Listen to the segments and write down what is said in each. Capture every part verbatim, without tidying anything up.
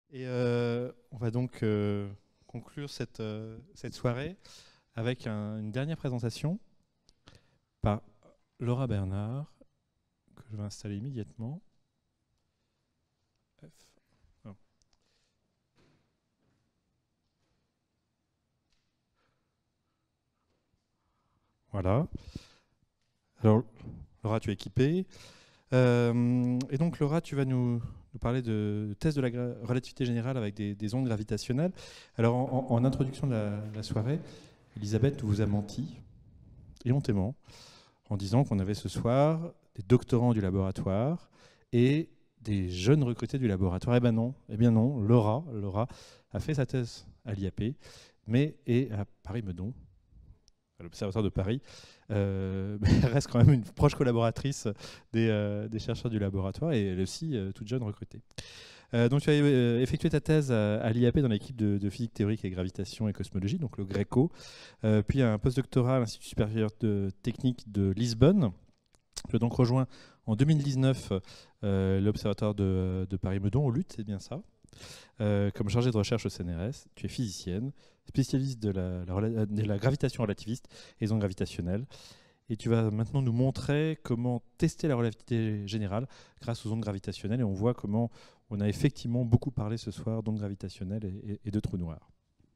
Et euh, on va donc euh, conclure cette, euh, cette soirée avec un- une dernière présentation par Laura Bernard, que je vais installer immédiatement. F. Oh. Voilà. Alors, Laura, tu es équipée. Euh, et donc, Laura, tu vas nous, nous parler de, de tests de la gra- relativité générale avec des, des ondes gravitationnelles. Alors, en, en- en introduction de la, la soirée, Elisabeth vous a menti, éhontément, en disant qu'on avait ce soir des doctorants du laboratoire et des jeunes recrutés du laboratoire. Eh ben non, eh bien non, Laura, Laura a fait sa thèse à l'I A P, mais est à Paris-Meudon, à l'Observatoire de Paris. Euh, mais elle reste quand même une proche collaboratrice des, euh, des chercheurs du laboratoire et elle est aussi euh, toute jeune recrutée. Euh, donc tu as euh, effectué ta thèse à, à l'I A P dans l'équipe de, de physique théorique et gravitation et cosmologie, donc le GRECO, euh, puis un postdoctorat à l'Institut supérieur de technique de Lisbonne. Tu as donc rejoint en deux mille dix-neuf euh, l'Observatoire de, de Paris-Meudon, au L U T, c'est bien ça, euh, comme chargée de recherche au C N R S. Tu es physicienne, spécialiste de la, la, de la gravitation relativiste et les ondes gravitationnelles. Et tu vas maintenant nous montrer comment tester la relativité générale grâce aux ondes gravitationnelles. Et on voit comment on a effectivement beaucoup parlé ce soir d'ondes gravitationnelles et, et, et de trous noirs.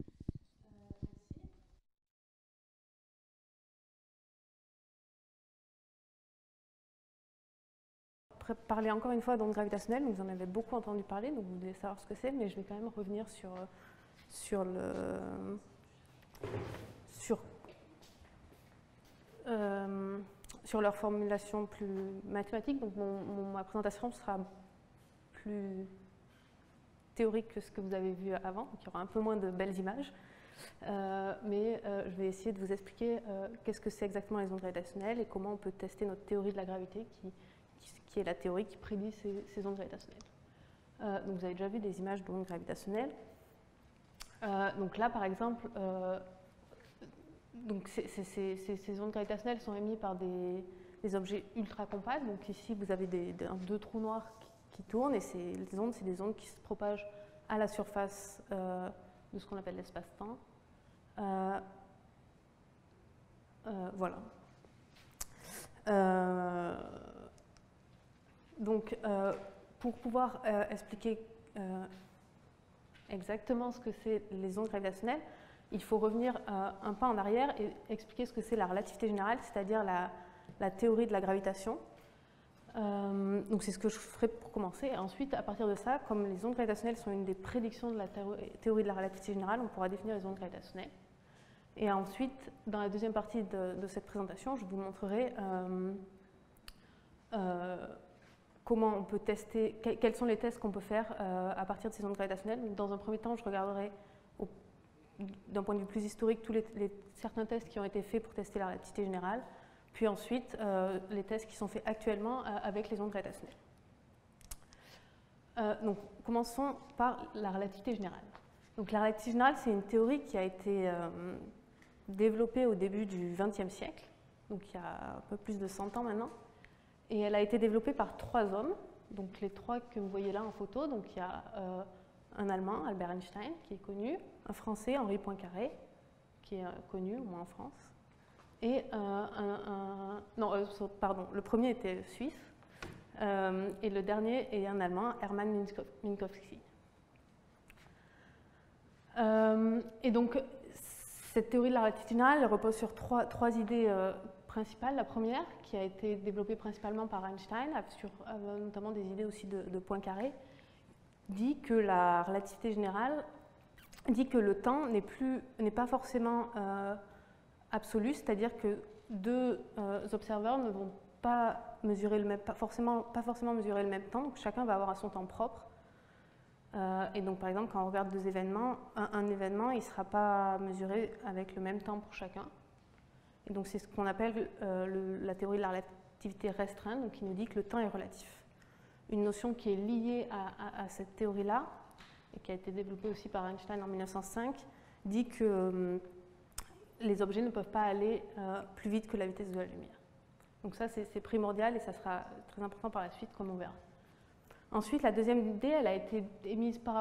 Parler encore une fois d'ondes gravitationnelles, donc vous en avez beaucoup entendu parler, donc vous devez savoir ce que c'est, mais je vais quand même revenir sur, sur, le, sur, euh, sur leur formulation plus mathématique. Donc mon, mon, ma présentation sera plus théorique que ce que vous avez vu avant, donc il y aura un peu moins de belles images, euh, mais euh, je vais essayer de vous expliquer euh, qu'est-ce que c'est exactement les ondes gravitationnelles et comment on peut tester notre théorie de la gravité qui qui est la théorie qui prédit ces, ces ondes gravitationnelles. Euh, donc vous avez déjà vu des images d'ondes gravitationnelles. Euh, donc là, par exemple, euh, donc c est, c est, c est, ces ondes gravitationnelles sont émises par des, des objets ultra compacts. Donc ici, vous avez des, des, deux trous noirs qui, qui tournent, et les ondes, c'est des ondes qui se propagent à la surface euh, de ce qu'on appelle l'espace-temps. Euh, euh, voilà. Euh, Donc, euh, pour pouvoir euh, expliquer euh, exactement ce que c'est les ondes gravitationnelles, il faut revenir euh, un pas en arrière et expliquer ce que c'est la relativité générale, c'est-à-dire la, la théorie de la gravitation. Euh, donc, c'est ce que je ferai pour commencer. Et ensuite, à partir de ça, comme les ondes gravitationnelles sont une des prédictions de la théorie de la relativité générale, on pourra définir les ondes gravitationnelles. Et ensuite, dans la deuxième partie de, de cette présentation, je vous montrerai euh, euh, comment on peut tester, quels sont les tests qu'on peut faire euh, à partir de ces ondes gravitationnelles. Dans un premier temps, je regarderai d'un point de vue plus historique tous les, les, certains tests qui ont été faits pour tester la relativité générale, puis ensuite euh, les tests qui sont faits actuellement euh, avec les ondes gravitationnelles. Euh, donc, commençons par la relativité générale. Donc, la relativité générale, c'est une théorie qui a été euh, développée au début du vingtième siècle, donc il y a un peu plus de cent ans maintenant. Et elle a été développée par trois hommes, donc les trois que vous voyez là en photo. Donc il y a euh, un Allemand, Albert Einstein, qui est connu, un Français, Henri Poincaré, qui est euh, connu, au moins en France, et euh, un, un... Non, euh, pardon, le premier était suisse, euh, et le dernier est un Allemand, Hermann Minkowski. Euh, et donc, cette théorie de la relativité générale, elle repose sur trois, trois idées euh, principale. La première, qui a été développée principalement par Einstein, sur euh, notamment des idées aussi de, de Poincaré, dit que la relativité générale dit que le temps n'est plus n'est pas forcément euh, absolu, c'est-à-dire que deux euh, observateurs ne vont pas mesurer le même, pas forcément, pas forcément mesurer le même temps, donc chacun va avoir son temps propre. Euh, et donc par exemple, quand on regarde deux événements, un, un événement, il ne sera pas mesuré avec le même temps pour chacun. Et donc c'est ce qu'on appelle euh, le, la théorie de la relativité restreinte, donc qui nous dit que le temps est relatif. Une notion qui est liée à, à, à cette théorie-là, et qui a été développée aussi par Einstein en mille neuf cent cinq, dit que euh, les objets ne peuvent pas aller euh, plus vite que la vitesse de la lumière. Donc ça c'est primordial et ça sera très important par la suite, comme on verra. Ensuite, la deuxième idée, elle a été émise par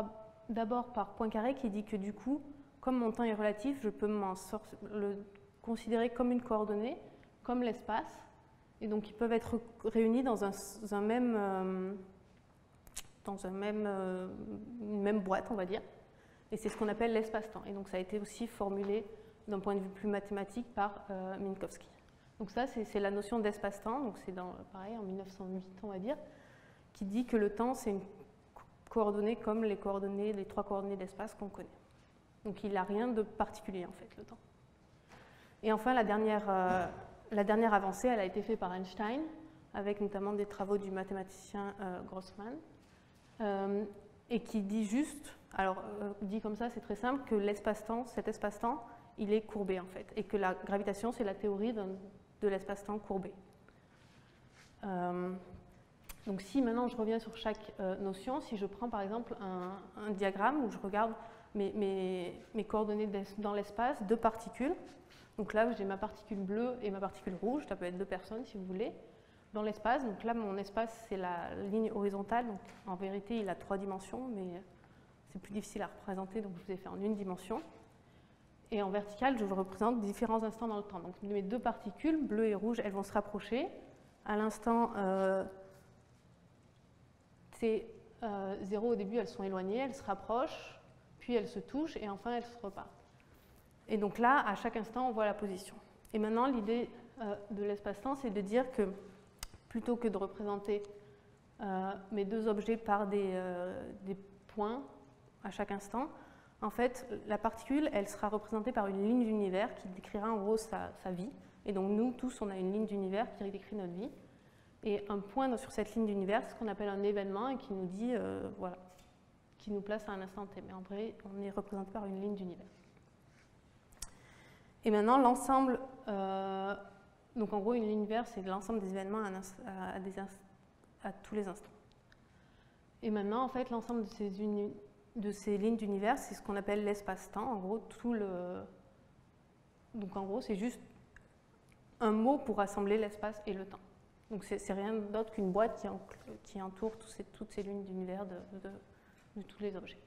d'abord par Poincaré qui dit que du coup, comme mon temps est relatif, je peux m'en le considérer comme une coordonnée, comme l'espace, et donc ils peuvent être réunis dans un, un même, euh, dans un même, euh, une même boîte, on va dire, et c'est ce qu'on appelle l'espace-temps. Et donc ça a été aussi formulé d'un point de vue plus mathématique par euh, Minkowski. Donc ça, c'est la notion d'espace-temps, donc c'est pareil en mille neuf cent huit, on va dire, qui dit que le temps, c'est une coordonnée comme les coordonnées, les trois coordonnées d'espace qu'on connaît. Donc il n'a rien de particulier, en fait, le temps. Et enfin, la dernière, euh, la dernière avancée, elle a été faite par Einstein, avec notamment des travaux du mathématicien euh, Grossman, euh, et qui dit juste, alors euh, dit comme ça, c'est très simple, que l'espace-temps, cet espace-temps, il est courbé, en fait, et que la gravitation, c'est la théorie de l'espace-temps courbé. Euh, donc si maintenant je reviens sur chaque euh, notion, si je prends par exemple un, un diagramme où je regarde mes, mes, mes coordonnées dans l'espace, deux particules, donc là j'ai ma particule bleue et ma particule rouge, ça peut être deux personnes si vous voulez, dans l'espace, donc là mon espace c'est la ligne horizontale, donc en vérité il a trois dimensions, mais c'est plus difficile à représenter, donc je vous ai fait en une dimension. Et en vertical, je représente différents instants dans le temps. Donc mes deux particules, bleues et rouges, elles vont se rapprocher. À l'instant euh, T zéro au début, elles sont éloignées, elles se rapprochent, puis elles se touchent et enfin elles se repartent. Et donc là, à chaque instant, on voit la position. Et maintenant, l'idée euh, de l'espace-temps, c'est de dire que plutôt que de représenter euh, mes deux objets par des, euh, des points à chaque instant, en fait, la particule, elle sera représentée par une ligne d'univers qui décrira en gros sa, sa vie. Et donc nous, tous, on a une ligne d'univers qui décrit notre vie. Et un point sur cette ligne d'univers, c'est ce qu'on appelle un événement et qui nous dit, euh, voilà, qui nous place à un instant T. Mais en vrai, on est représenté par une ligne d'univers. Et maintenant, l'ensemble, euh, donc en gros, une ligne d'univers, c'est l'ensemble des événements à, à, des à tous les instants. Et maintenant, en fait, l'ensemble de ces unités, de ces lignes d'univers, c'est ce qu'on appelle l'espace-temps. En gros, tout le... Donc en gros, c'est juste un mot pour rassembler l'espace et le temps. Donc c'est rien d'autre qu'une boîte qui, en... qui entoure tous ces... toutes ces lignes d'univers de... De... de tous les objets.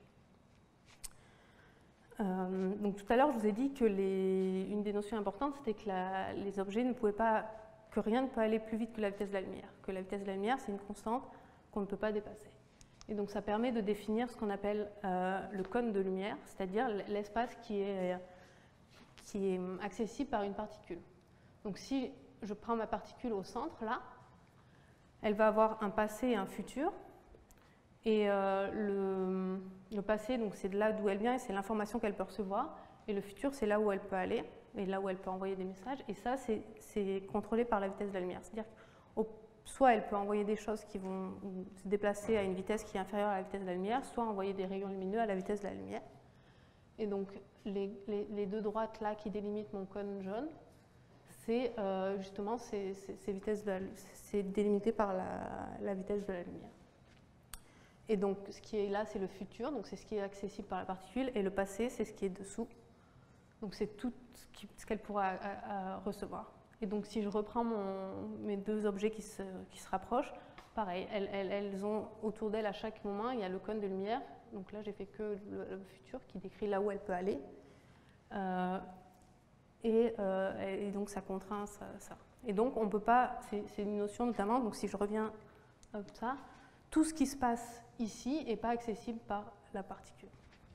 Euh, donc tout à l'heure, je vous ai dit que les... une des notions importantes, c'était que la... les objets ne pouvaient pas... que rien ne peut aller plus vite que la vitesse de la lumière. Que la vitesse de la lumière, c'est une constante qu'on ne peut pas dépasser. Et donc ça permet de définir ce qu'on appelle euh, le cône de lumière, c'est-à-dire l'espace qui est, qui est accessible par une particule. Donc si je prends ma particule au centre, là, elle va avoir un passé et un futur. Et euh, le, le passé, c'est de là d'où elle vient et c'est l'information qu'elle peut recevoir. Et le futur, c'est là où elle peut aller et là où elle peut envoyer des messages. Et ça, c'est contrôlé par la vitesse de la lumière. C'est-à-dire qu'au soit elle peut envoyer des choses qui vont se déplacer à une vitesse qui est inférieure à la vitesse de la lumière, soit envoyer des rayons lumineux à la vitesse de la lumière. Et donc, les, les, les deux droites là qui délimitent mon cône jaune, c'est euh, justement ces, ces, ces vitesses, c'est délimité par la, la vitesse de la lumière. Et donc, ce qui est là, c'est le futur, donc c'est ce qui est accessible par la particule, et le passé, c'est ce qui est dessous. Donc, c'est tout ce qu'elle pourra à, à recevoir. Et donc, si je reprends mon, mes deux objets qui se, qui se rapprochent, pareil, elles, elles, elles ont autour d'elles à chaque moment, il y a le cône de lumière. Donc là, j'ai fait que le, le futur qui décrit là où elle peut aller. Euh, et, euh, et donc, ça contraint ça. ça. Et donc, on ne peut pas, c'est une notion notamment, donc si je reviens à ça, tout ce qui se passe ici n'est pas accessible par la particule.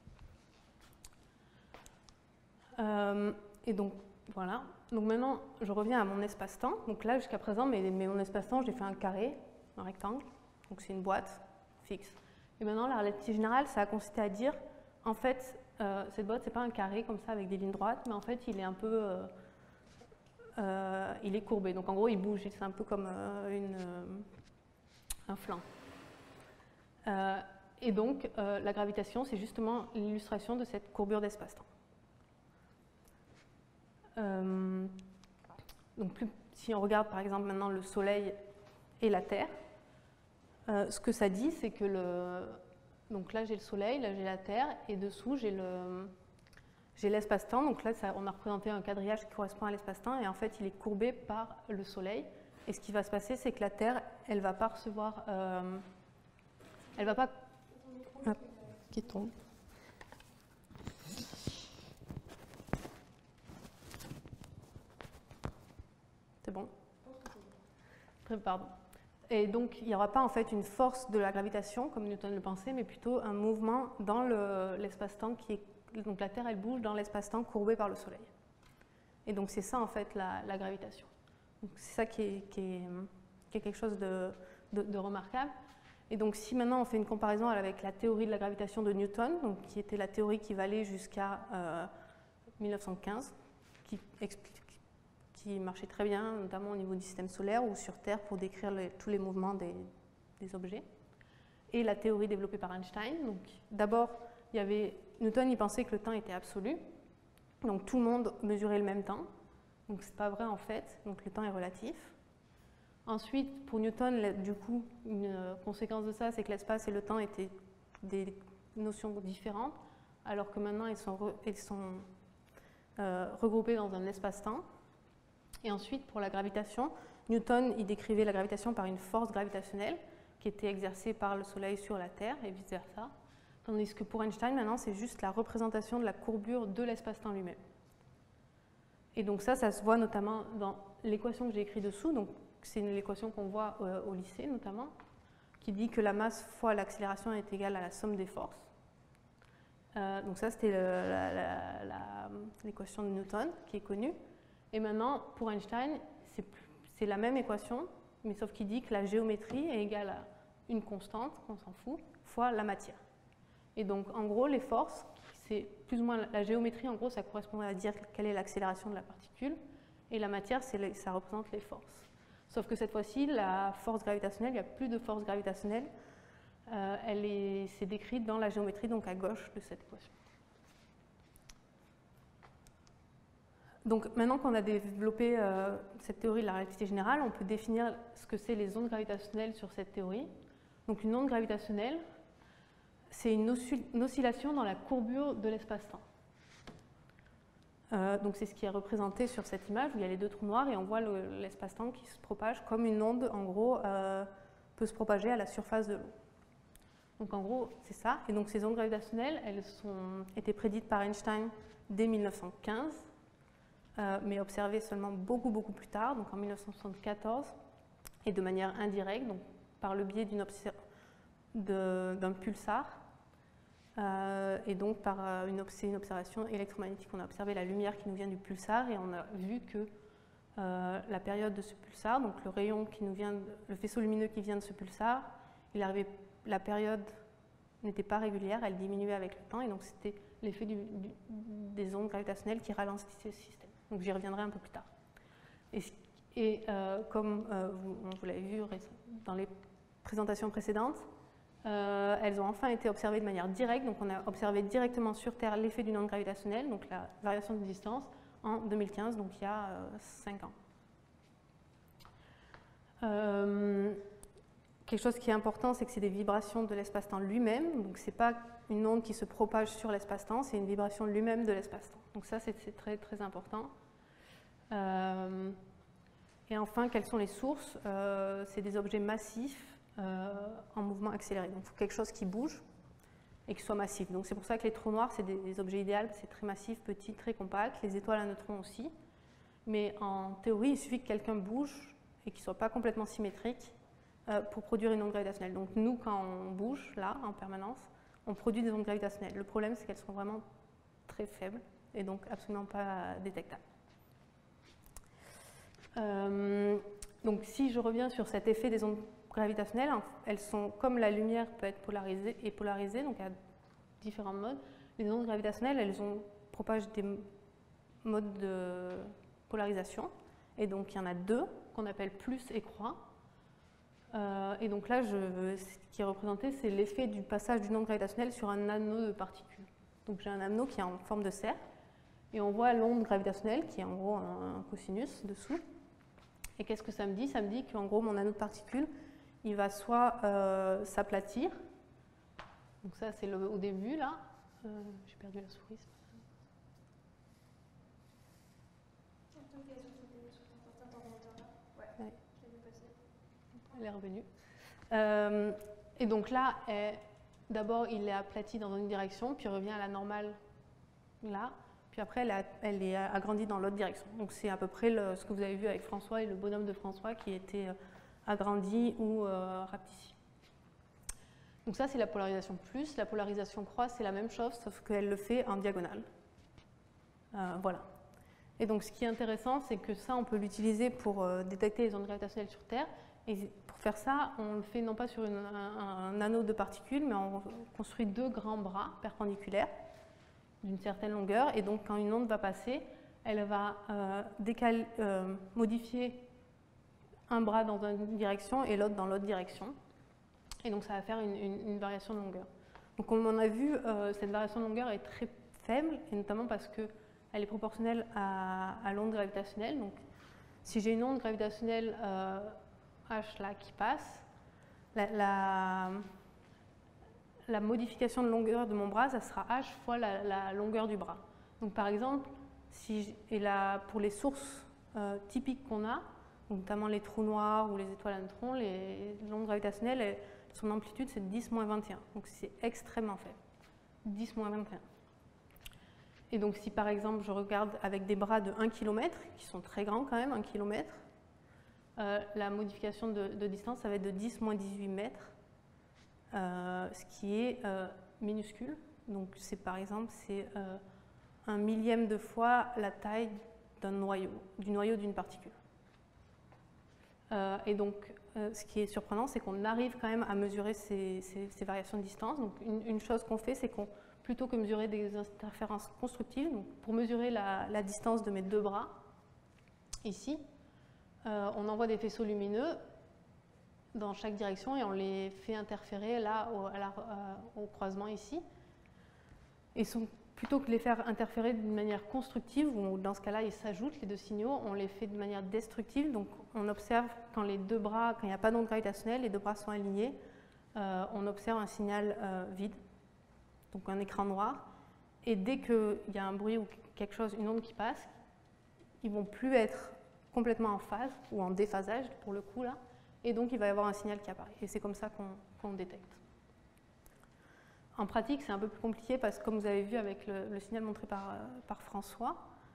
Euh, et donc, voilà. Donc maintenant, je reviens à mon espace-temps. Donc là, jusqu'à présent, mais, mais mon espace-temps, j'ai fait un carré, un rectangle. Donc c'est une boîte fixe. Et maintenant, la relativité générale, ça a consisté à dire, en fait, euh, cette boîte, c'est pas un carré comme ça avec des lignes droites, mais en fait, il est un peu, euh, euh, il est courbé. Donc en gros, il bouge. C'est un peu comme euh, une, euh, un flanc. Euh, et donc, euh, la gravitation, c'est justement l'illustration de cette courbure d'espace-temps. Euh, donc plus, si on regarde par exemple maintenant le Soleil et la Terre, euh, ce que ça dit, c'est que le, donc là j'ai le Soleil, là j'ai la Terre, et dessous j'ai le, j'ai l'espace-temps. Donc là ça, on a représenté un quadrillage qui correspond à l'espace-temps, et en fait il est courbé par le Soleil. Et ce qui va se passer, c'est que la Terre, elle va pas recevoir, euh, elle va pas, ah, qui tombe. Pardon. Et donc, il n'y aura pas en fait une force de la gravitation, comme Newton le pensait, mais plutôt un mouvement dans l'espace-temps qui est... Donc la Terre, elle bouge dans l'espace-temps courbé par le Soleil. Et donc, c'est ça en fait la, la gravitation. C'est ça qui est, qui, est, qui est quelque chose de, de, de remarquable. Et donc, si maintenant on fait une comparaison avec la théorie de la gravitation de Newton, donc, qui était la théorie qui valait jusqu'à euh, mille neuf cent quinze, qui, explique, qui marchait très bien, notamment au niveau du système solaire ou sur Terre pour décrire les, tous les mouvements des, des objets, et la théorie développée par Einstein. Donc, d'abord, il y avait Newton, il pensait que le temps était absolu, donc tout le monde mesurait le même temps. Donc, ce n'est pas vrai en fait, donc le temps est relatif. Ensuite, pour Newton, du coup, une conséquence de ça, c'est que l'espace et le temps étaient des notions différentes, alors que maintenant, ils sont, re, ils sont euh, regroupés dans un espace-temps. Et ensuite, pour la gravitation, Newton, il décrivait la gravitation par une force gravitationnelle qui était exercée par le Soleil sur la Terre et vice-versa. Tandis que pour Einstein, maintenant, c'est juste la représentation de la courbure de l'espace-temps lui-même. Et donc ça, ça se voit notamment dans l'équation que j'ai écrite dessous. Donc, c'est l'équation qu'on voit euh, au lycée, notamment, qui dit que la masse fois l'accélération est égale à la somme des forces. Euh, donc ça, c'était l'équation de Newton, qui est connue. Et maintenant, pour Einstein, c'est la même équation, mais sauf qu'il dit que la géométrie est égale à une constante, on s'en fout, fois la matière. Et donc, en gros, les forces, c'est plus ou moins la géométrie, en gros, ça correspond à dire quelle est l'accélération de la particule, et la matière, ça représente les forces. Sauf que cette fois-ci, la force gravitationnelle, il n'y a plus de force gravitationnelle, euh, elle est, c'est décrit dans la géométrie, donc à gauche de cette équation. Donc maintenant qu'on a développé euh, cette théorie de la relativité générale, on peut définir ce que c'est les ondes gravitationnelles sur cette théorie. Donc une onde gravitationnelle, c'est une, oscill une oscillation dans la courbure de l'espace-temps. Euh, donc c'est ce qui est représenté sur cette image où il y a les deux trous noirs et on voit l'espace-temps le, qui se propage comme une onde, en gros, euh, peut se propager à la surface de l'eau. Donc en gros, c'est ça. Et donc ces ondes gravitationnelles, elles ont été prédites par Einstein dès mille neuf cent quinze, euh, mais observées seulement beaucoup, beaucoup plus tard, donc en mille neuf cent soixante-quatorze, et de manière indirecte, donc par le biais d'un pulsar. Euh, et donc, par euh, une, une observation électromagnétique, on a observé la lumière qui nous vient du pulsar et on a vu que euh, la période de ce pulsar, donc le rayon qui nous vient, de, le faisceau lumineux qui vient de ce pulsar, il arrivait, la période n'était pas régulière, elle diminuait avec le temps et donc c'était l'effet des ondes gravitationnelles qui ralentissaient ce système. Donc j'y reviendrai un peu plus tard. Et, et euh, comme euh, vous, vous l'avez vu dans les présentations précédentes, Euh, elles ont enfin été observées de manière directe, donc on a observé directement sur Terre l'effet d'une onde gravitationnelle, donc la variation de distance, en deux mille quinze, donc il y a euh, cinq ans. Euh, quelque chose qui est important, c'est que c'est des vibrations de l'espace-temps lui-même, donc ce n'est pas une onde qui se propage sur l'espace-temps, c'est une vibration lui-même de l'espace-temps. Donc ça, c'est très, très important. Euh, et enfin, quelles sont les sources? euh, C'est des objets massifs, Euh, en mouvement accéléré. Donc il faut quelque chose qui bouge et qui soit massif. Donc c'est pour ça que les trous noirs, c'est des, des objets idéaux, c'est très massif, petit, très compact. Les étoiles à neutrons aussi. Mais en théorie, il suffit que quelqu'un bouge et qu'il ne soit pas complètement symétrique euh, pour produire une onde gravitationnelle. Donc nous, quand on bouge, là, en permanence, on produit des ondes gravitationnelles. Le problème, c'est qu'elles sont vraiment très faibles et donc absolument pas détectables. Euh, donc si je reviens sur cet effet des ondes gravitationnelles, elles sont, comme la lumière peut être polarisée et polarisée, donc à différents modes, les ondes gravitationnelles, elles ont, propagent des modes de polarisation, et donc il y en a deux, qu'on appelle plus et croix. Euh, et donc là, je, ce qui est représenté, c'est l'effet du passage d'une onde gravitationnelle sur un anneau de particules. Donc j'ai un anneau qui est en forme de cercle, et on voit l'onde gravitationnelle, qui est en gros un, un cosinus dessous. Et qu'est-ce que ça me dit? Ça me dit qu'en gros, mon anneau de particules, il va soit euh, s'aplatir, donc ça c'est au début là, euh, j'ai perdu la souris. Ouais. Elle est revenue. Euh, et donc là, d'abord il est aplati dans une direction, puis il revient à la normale là, puis après elle, a, elle est agrandie dans l'autre direction. Donc c'est à peu près le, ce que vous avez vu avec François et le bonhomme de François qui était agrandie ou euh, rapetissie. Donc ça, c'est la polarisation plus. La polarisation croix, c'est la même chose, sauf qu'elle le fait en diagonale. Euh, voilà. Et donc, ce qui est intéressant, c'est que ça, on peut l'utiliser pour euh, détecter les ondes gravitationnelles sur Terre. Et pour faire ça, on le fait non pas sur une, un, un anneau de particules, mais on construit deux grands bras perpendiculaires d'une certaine longueur. Et donc, quand une onde va passer, elle va euh, décaler, euh, modifier un bras dans une direction et l'autre dans l'autre direction. Et donc, ça va faire une, une, une variation de longueur. Donc, comme on a vu, euh, cette variation de longueur est très faible, et notamment parce que elle est proportionnelle à, à l'onde gravitationnelle. Donc, si j'ai une onde gravitationnelle euh, H là qui passe, la, la, la modification de longueur de mon bras, ça sera H fois la, la longueur du bras. Donc, par exemple, si et là, pour les sources euh, typiques qu'on a, notamment les trous noirs ou les étoiles à neutrons, l'onde gravitationnelle, elle, son amplitude, c'est dix moins vingt et un. Donc, c'est extrêmement faible. dix moins vingt et un. Et donc, si par exemple, je regarde avec des bras de un kilomètre, qui sont très grands quand même, un kilomètre, euh, la modification de, de distance, ça va être de dix moins dix-huit mètres, euh, ce qui est euh, minuscule. Donc, c'est par exemple, c'est euh, un millième de fois la taille d'un noyau, du noyau d'une particule. Euh, et donc, euh, ce qui est surprenant, c'est qu'on arrive quand même à mesurer ces, ces, ces variations de distance. Donc, une, une chose qu'on fait, c'est qu'on plutôt que mesurer des interférences constructives, donc pour mesurer la, la distance de mes deux bras, ici, euh, on envoie des faisceaux lumineux dans chaque direction et on les fait interférer là au, à la, euh, au croisement ici. Et sont, plutôt que de les faire interférer d'une manière constructive, où dans ce cas-là ils s'ajoutent les deux signaux, on les fait de manière destructive. Donc on observe quand les deux bras, quand il n'y a pas d'onde gravitationnelle, les deux bras sont alignés, euh, on observe un signal euh, vide. Donc un écran noir, et dès qu'il y a un bruit ou quelque chose, une onde qui passe, ils ne vont plus être complètement en phase, ou en déphasage pour le coup là, et donc il va y avoir un signal qui apparaît, et c'est comme ça qu'on qu'on détecte. En pratique, c'est un peu plus compliqué, parce que comme vous avez vu avec le, le signal montré par, par François,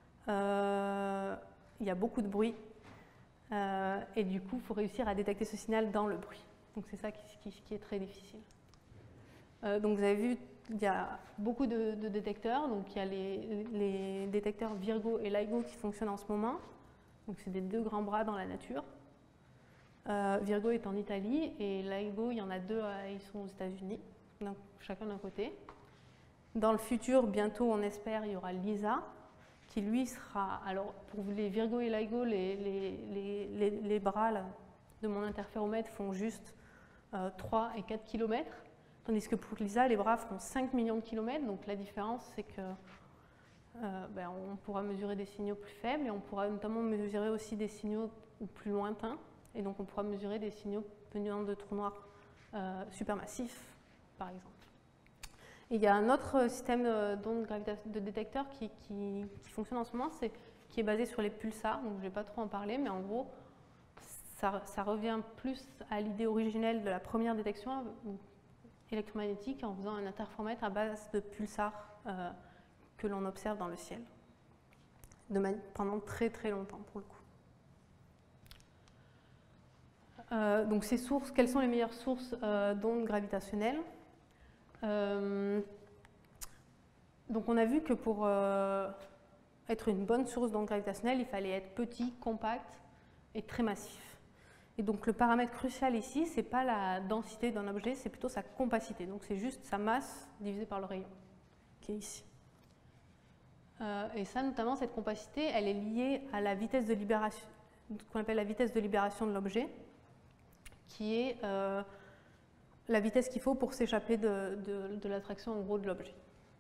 euh, il y a beaucoup de bruit, euh, et du coup, il faut réussir à détecter ce signal dans le bruit. Donc c'est ça qui, qui, qui est très difficile. Euh, donc vous avez vu, il y a beaucoup de, de détecteurs, donc il y a les, les détecteurs Virgo et LIGO qui fonctionnent en ce moment. Donc c'est des deux grands bras dans la nature. Euh, Virgo est en Italie et LIGO, il y en a deux, ils sont aux États-Unis, donc chacun d'un côté. Dans le futur, bientôt, on espère, il y aura LISA, qui lui sera, alors pour les Virgo et LIGO, les, les, les, les, les bras là, de mon interféromètre font juste euh, trois et quatre kilomètres. Tandis que pour LISA, les bras font cinq millions de kilomètres. Donc la différence, c'est que euh, ben, on pourra mesurer des signaux plus faibles et on pourra notamment mesurer aussi des signaux plus lointains. Et donc on pourra mesurer des signaux venant de trous noirs euh, supermassifs, par exemple. Et il y a un autre système d'ondes de détecteurs qui, qui, qui fonctionne en ce moment, qui est basé sur les pulsars. Donc je ne vais pas trop en parler, mais en gros, ça, ça revient plus à l'idée originelle de la première détection électromagnétique en faisant un interféromètre à base de pulsars euh, que l'on observe dans le ciel de pendant très très longtemps pour le coup. Euh, donc ces sources, quelles sont les meilleures sources euh, d'ondes gravitationnelles? euh, Donc on a vu que pour euh, être une bonne source d'ondes gravitationnelles, il fallait être petit, compact et très massif. Et donc le paramètre crucial ici, ce n'est pas la densité d'un objet, c'est plutôt sa compacité. Donc c'est juste sa masse divisée par le rayon, qui est ici. Euh, et ça, notamment, cette compacité, elle est liée à la vitesse de libération, ce qu'on appelle la vitesse de libération de l'objet, qui est euh, la vitesse qu'il faut pour s'échapper de, de, de l'attraction en gros de l'objet.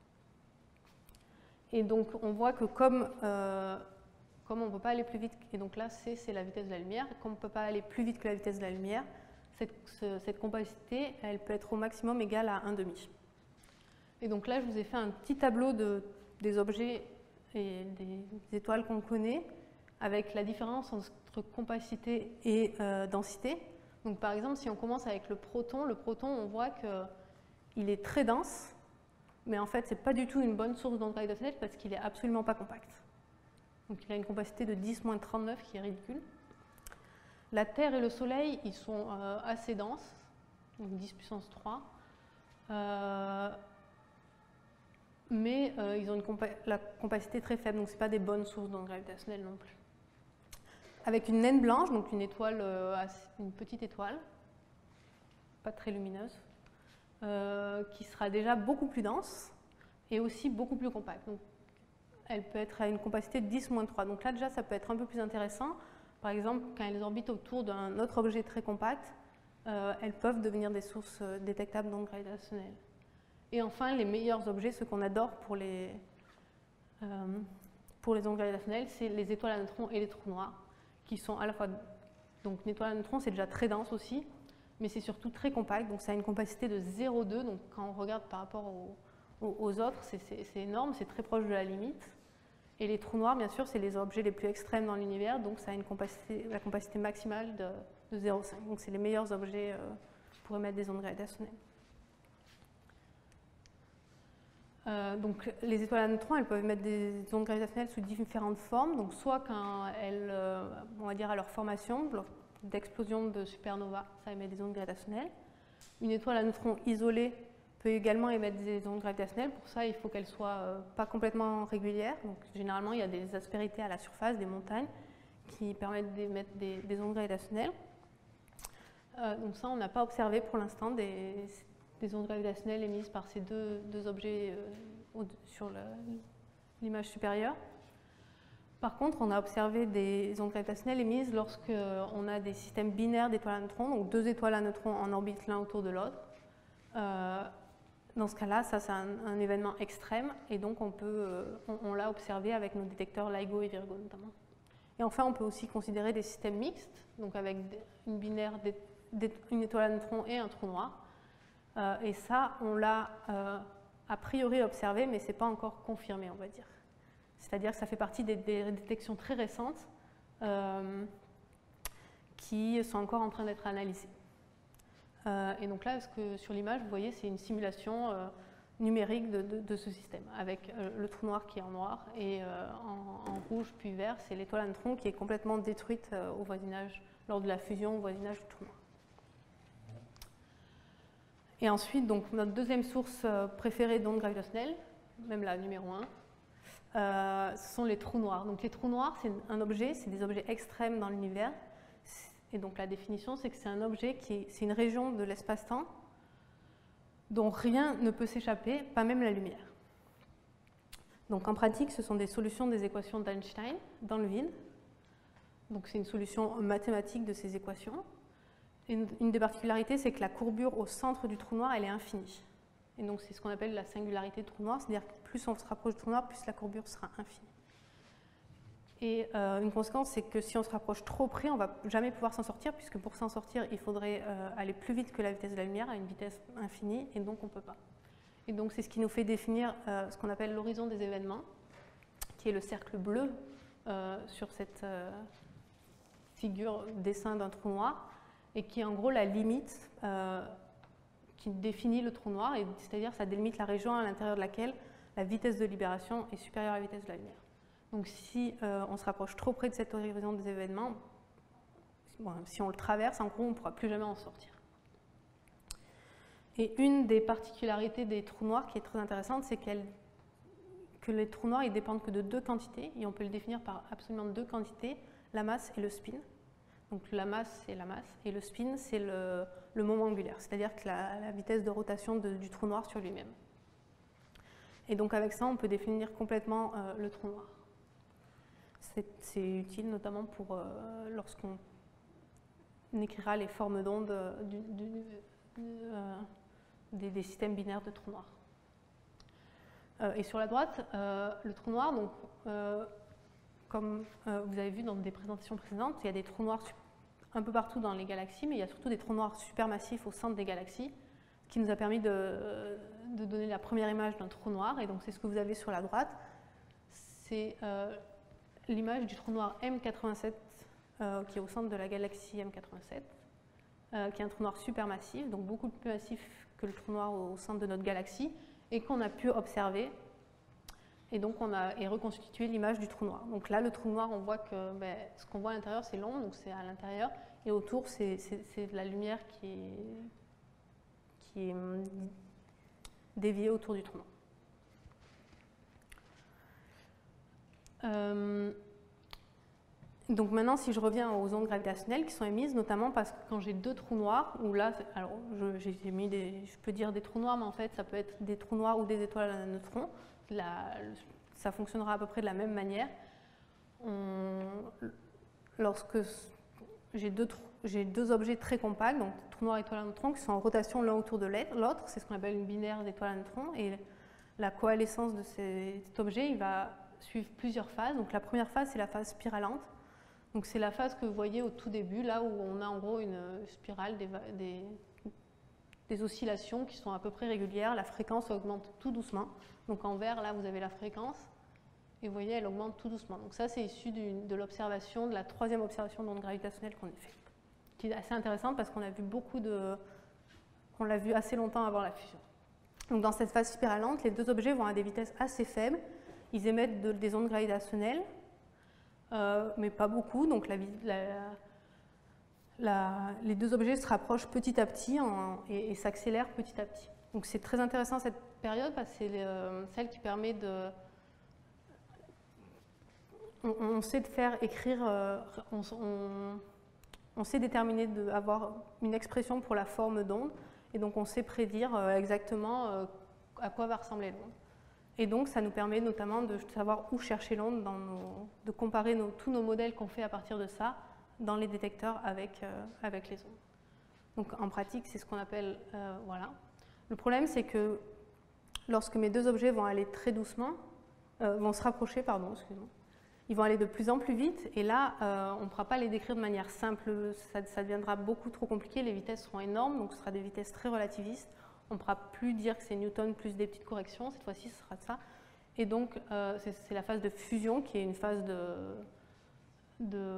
Et donc on voit que comme euh, Comme on ne peut pas aller plus vite, et donc là, C, c'est la vitesse de la lumière, comme on ne peut pas aller plus vite que la vitesse de la lumière, cette, ce, cette compacité, elle peut être au maximum égale à un demi. Et donc là, je vous ai fait un petit tableau de, des objets et des, des étoiles qu'on connaît, avec la différence entre compacité et euh, densité. Donc par exemple, si on commence avec le proton, le proton, on voit qu'il est très dense, mais en fait, ce n'est pas du tout une bonne source d'ondes gravitationnelles parce qu'il n'est absolument pas compact. Donc il a une compacité de dix moins trente-neuf qui est ridicule. la Terre et le Soleil, ils sont euh, assez denses, donc dix puissance trois, euh, mais euh, ils ont une compa la compacité très faible, donc ce n'est pas des bonnes sources d'ondes gravitationnelles non plus. Avec une naine blanche, donc une étoile, euh, une petite étoile, pas très lumineuse, euh, qui sera déjà beaucoup plus dense et aussi beaucoup plus compacte. Donc, elle peut être à une compacité de dix moins trois. Donc là déjà, ça peut être un peu plus intéressant. Par exemple, quand elles orbitent autour d'un autre objet très compact, euh, elles peuvent devenir des sources détectables d'ondes gravitationnelles. Et enfin, les meilleurs objets, ceux qu'on adore pour les, euh, pour les ondes gravitationnelles, c'est les étoiles à neutrons et les trous noirs, qui sont à la fois... Donc une étoile à neutrons, c'est déjà très dense aussi, mais c'est surtout très compact, donc ça a une compacité de zéro virgule deux, donc quand on regarde par rapport aux, aux, aux autres, c'est énorme, c'est très proche de la limite. Et les trous noirs, bien sûr, c'est les objets les plus extrêmes dans l'univers, donc ça a une compacité, la compacité maximale de, de zéro virgule cinq. Donc c'est les meilleurs objets euh, pour émettre des ondes gravitationnelles. Euh, donc les étoiles à neutrons, elles peuvent émettre des ondes gravitationnelles sous différentes formes. Donc soit quand elles, euh, on va dire à leur formation, lors d'explosion de supernova, ça émet des ondes gravitationnelles. Une étoile à neutrons isolée peut également émettre des ondes gravitationnelles. Pour ça, il faut qu'elle soit euh, pas complètement régulière. Donc généralement, il y a des aspérités à la surface des montagnes qui permettent d'émettre des, des ondes gravitationnelles. Euh, donc ça, on n'a pas observé pour l'instant des des ondes gravitationnelles émises par ces deux, deux objets euh, sur l'image supérieure. Par contre, on a observé des ondes gravitationnelles émises lorsqu'on a des systèmes binaires d'étoiles à neutrons, donc deux étoiles à neutrons en orbite l'un autour de l'autre. Euh, dans ce cas-là, ça c'est un, un événement extrême, et donc on, peut, euh, on, on l'a observé avec nos détecteurs LIGO et Virgo notamment. Et enfin, on peut aussi considérer des systèmes mixtes, donc avec une binaire, une étoile à neutrons et un trou noir. Euh, et ça, on l'a euh, a priori observé, mais ce n'est pas encore confirmé, on va dire. C'est-à-dire que ça fait partie des, des détections très récentes euh, qui sont encore en train d'être analysées. Euh, et donc là, ce que, sur l'image, vous voyez, c'est une simulation euh, numérique de, de, de ce système, avec euh, le trou noir qui est en noir, et euh, en, en rouge puis vert, c'est l'étoile à neutrons qui est complètement détruite euh, au voisinage, lors de la fusion au voisinage du trou noir. Et ensuite, donc, notre deuxième source préférée d'ondes gravitationnelles, même la numéro un, euh, ce sont les trous noirs. Donc les trous noirs, c'est un objet, c'est des objets extrêmes dans l'univers. Et donc la définition, c'est que c'est un objet qui, c'est une région de l'espace-temps dont rien ne peut s'échapper, pas même la lumière. Donc en pratique, ce sont des solutions des équations d'Einstein dans le vide. Donc c'est une solution mathématique de ces équations. Une, une des particularités, c'est que la courbure au centre du trou noir, elle est infinie. Et donc, c'est ce qu'on appelle la singularité du trou noir, c'est-à-dire que plus on se rapproche du trou noir, plus la courbure sera infinie. Et euh, une conséquence, c'est que si on se rapproche trop près, on ne va jamais pouvoir s'en sortir, puisque pour s'en sortir, il faudrait euh, aller plus vite que la vitesse de la lumière, à une vitesse infinie, et donc on ne peut pas. Et donc, c'est ce qui nous fait définir euh, ce qu'on appelle l'horizon des événements, qui est le cercle bleu euh, sur cette euh, figure dessin d'un trou noir, et qui est en gros la limite euh, qui définit le trou noir, c'est-à-dire ça délimite la région à l'intérieur de laquelle la vitesse de libération est supérieure à la vitesse de la lumière. Donc si euh, on se rapproche trop près de cette horizon des événements, bon, si on le traverse, en gros, on ne pourra plus jamais en sortir. Et une des particularités des trous noirs qui est très intéressante, c'est que les trous noirs ils dépendent que de deux quantités, et on peut le définir par absolument deux quantités, la masse et le spin. Donc la masse, c'est la masse, et le spin, c'est le, le moment angulaire, c'est-à-dire que la, la vitesse de rotation de, du trou noir sur lui-même. Et donc avec ça, on peut définir complètement euh, le trou noir. C'est utile notamment pour euh, lorsqu'on écrira les formes d'ondes euh, euh, des, des systèmes binaires de trous noirs. Euh, et sur la droite, euh, le trou noir, donc, euh, comme euh, vous avez vu dans des présentations précédentes, il y a des trous noirs un peu partout dans les galaxies, mais il y a surtout des trous noirs supermassifs au centre des galaxies, ce qui nous a permis de, de donner la première image d'un trou noir. Et donc c'est ce que vous avez sur la droite. C'est euh, l'image du trou noir M quatre-vingt-sept euh, qui est au centre de la galaxie M quatre-vingt-sept, euh, qui est un trou noir supermassif, donc beaucoup plus massif que le trou noir au centre de notre galaxie, et qu'on a pu observer. et donc on a et reconstitué l'image du trou noir. Donc là, le trou noir, on voit que ben, ce qu'on voit à l'intérieur, c'est l'ombre, donc c'est à l'intérieur, et autour, c'est de la lumière qui est, qui est déviée autour du trou noir. Euh, donc maintenant, si je reviens aux ondes gravitationnelles qui sont émises, notamment parce que quand j'ai deux trous noirs, ou là, alors je, j'ai mis des, je peux dire des trous noirs, mais en fait, ça peut être des trous noirs ou des étoiles à neutrons. La, ça fonctionnera à peu près de la même manière. On, lorsque j'ai deux, j'ai deux objets très compacts, donc trous noirs et étoiles à neutrons, qui sont en rotation l'un autour de l'autre, c'est ce qu'on appelle une binaire d'étoiles à neutrons, et la coalescence de cet objet, il va suivre plusieurs phases. Donc la première phase, c'est la phase spiralante. Donc c'est la phase que vous voyez au tout début, là où on a en gros une spirale des, des, des oscillations qui sont à peu près régulières. La fréquence augmente tout doucement. Donc en vert, là, vous avez la fréquence. Et vous voyez, elle augmente tout doucement. Donc ça, c'est issu du, de l'observation, de la troisième observation d'ondes gravitationnelles qu'on a fait, qui est assez intéressante parce qu'on a vu beaucoup de... on l'a vu assez longtemps avant la fusion. Donc dans cette phase spiralante, les deux objets vont à des vitesses assez faibles. Ils émettent de, des ondes gravitationnelles, euh, mais pas beaucoup. Donc la, la, la, les deux objets se rapprochent petit à petit en, et, et s'accélèrent petit à petit. Donc c'est très intéressant cette période parce que c'est euh, celle qui permet de... On, on sait de faire écrire, euh, on, on, on sait déterminer, de, avoir une expression pour la forme d'onde, et donc on sait prédire euh, exactement euh, à quoi va ressembler l'onde. Et donc ça nous permet notamment de savoir où chercher l'onde, de comparer nos, tous nos modèles qu'on fait à partir de ça dans les détecteurs avec, euh, avec les ondes. Donc en pratique, c'est ce qu'on appelle... Euh, voilà. Le problème, c'est que lorsque mes deux objets vont aller très doucement, euh, vont se rapprocher, pardon, excusez-moi, ils vont aller de plus en plus vite, et là, euh, on ne pourra pas les décrire de manière simple, ça, ça deviendra beaucoup trop compliqué, les vitesses seront énormes, donc ce sera des vitesses très relativistes. On ne pourra plus dire que c'est Newton plus des petites corrections, cette fois-ci ce sera de ça. Et donc euh, c'est la phase de fusion qui est une phase de... de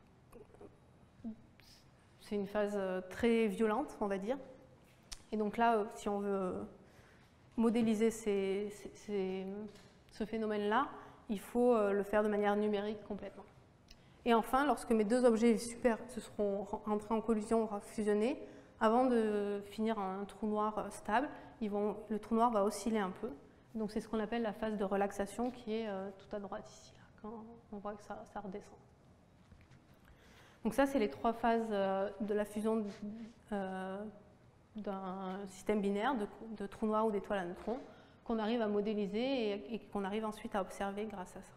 c'est une phase très violente, on va dire. Et donc là, si on veut modéliser ces, ces, ces, ce phénomène-là, il faut le faire de manière numérique complètement. Et enfin, lorsque mes deux objets super se seront entrés en collision, fusionnés, avant de finir en un trou noir stable, ils vont, le trou noir va osciller un peu. Donc c'est ce qu'on appelle la phase de relaxation qui est euh, tout à droite ici, là, quand on voit que ça, ça redescend. Donc ça, c'est les trois phases euh, de la fusion euh, d'un système binaire, de, de trou noir ou d'étoile à neutrons, qu'on arrive à modéliser et, et qu'on arrive ensuite à observer grâce à ça.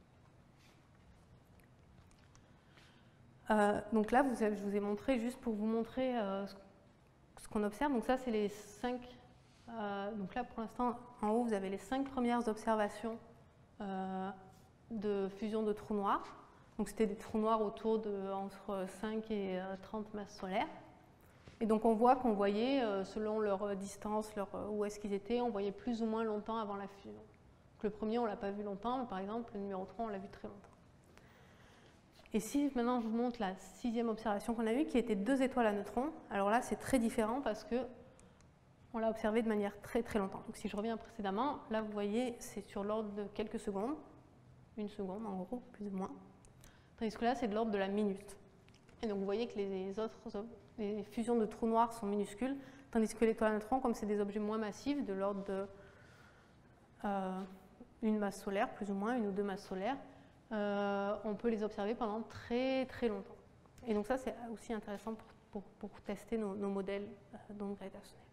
Euh, donc là, vous avez, je vous ai montré, juste pour vous montrer euh, ce, ce qu'on observe. Donc ça, c'est les cinq... Euh, donc là, pour l'instant, en haut, vous avez les cinq premières observations euh, de fusion de trous noirs. Donc c'était des trous noirs autour de entre cinq et trente masses solaires. Et donc on voit qu'on voyait, euh, selon leur distance, leur, où est-ce qu'ils étaient, on voyait plus ou moins longtemps avant la fusion. Donc le premier, on ne l'a pas vu longtemps, mais par exemple, le numéro trois, on l'a vu très longtemps. Et si maintenant je vous montre la sixième observation qu'on a eue, qui était deux étoiles à neutrons, alors là c'est très différent parce que on l'a observé de manière très très longtemps. Donc si je reviens précédemment, là vous voyez c'est sur l'ordre de quelques secondes, une seconde en gros, plus ou moins, tandis que là c'est de l'ordre de la minute. Et donc vous voyez que les autres les fusions de trous noirs sont minuscules, tandis que l'étoile à neutrons, comme c'est des objets moins massifs, de l'ordre de euh, une masse solaire, plus ou moins, une ou deux masses solaires, Euh, on peut les observer pendant très très longtemps. Et donc ça, c'est aussi intéressant pour, pour, pour tester nos, nos modèles d'ondes gravitationnelles.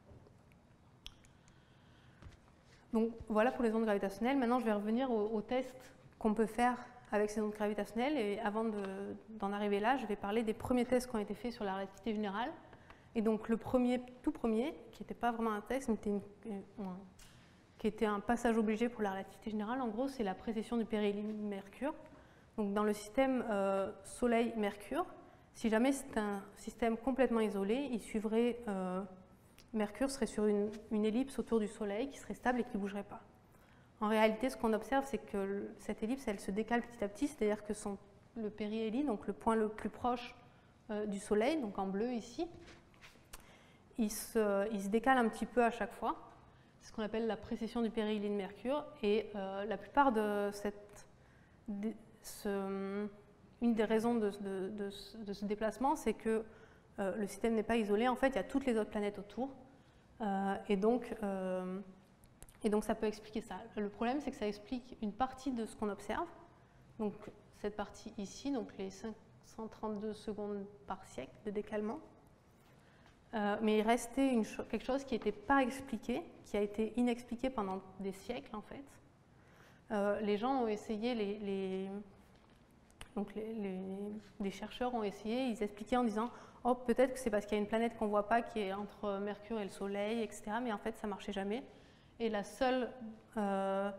Donc voilà pour les ondes gravitationnelles. Maintenant, je vais revenir aux, aux tests qu'on peut faire avec ces ondes gravitationnelles. Et avant d'en arriver là, je vais parler des premiers tests qui ont été faits sur la relativité générale. Et donc le premier, tout premier, qui n'était pas vraiment un test, mais était une, une, qui était un passage obligé pour la relativité générale, en gros, c'est la précession du périhélie Mercure. Donc, dans le système euh, Soleil-Mercure, si jamais c'est un système complètement isolé, il suivrait, euh, Mercure serait sur une, une ellipse autour du Soleil qui serait stable et qui ne bougerait pas. En réalité, ce qu'on observe, c'est que le, cette ellipse, elle se décale petit à petit, c'est-à-dire que son, le périhélie, donc le point le plus proche euh, du Soleil, donc en bleu ici, il se, il se décale un petit peu à chaque fois. c'est ce qu'on appelle la précession du périhélie de Mercure. Et euh, la plupart de cette... De, ce, une des raisons de, de, de, de ce déplacement, c'est que euh, le système n'est pas isolé. En fait, il y a toutes les autres planètes autour. Euh, et, donc, euh, et donc, ça peut expliquer ça. Le problème, c'est que ça explique une partie de ce qu'on observe. Donc, cette partie ici, donc les cinq cent trente-deux secondes par siècle de décalement. Euh, mais il restait une cho- quelque chose qui n'était pas expliqué, qui a été inexpliqué pendant des siècles, en fait. Euh, les gens ont essayé, les, les, donc les, les, les chercheurs ont essayé, ils expliquaient en disant « Oh, peut-être que c'est parce qu'il y a une planète qu'on ne voit pas qui est entre Mercure et le Soleil, et cetera » Mais en fait, ça ne marchait jamais. Et la seule euh,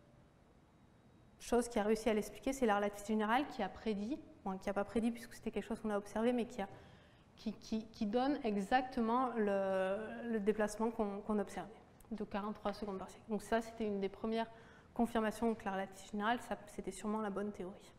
chose qui a réussi à l'expliquer, c'est la relativité générale qui a prédit, bon, qui n'a pas prédit puisque c'était quelque chose qu'on a observé, mais qui, a, qui, qui, qui donne exactement le, le déplacement qu'on qu'on observait, de quarante-trois secondes par siècle. Donc ça, c'était une des premières confirmations que la relativité générale, c'était sûrement la bonne théorie.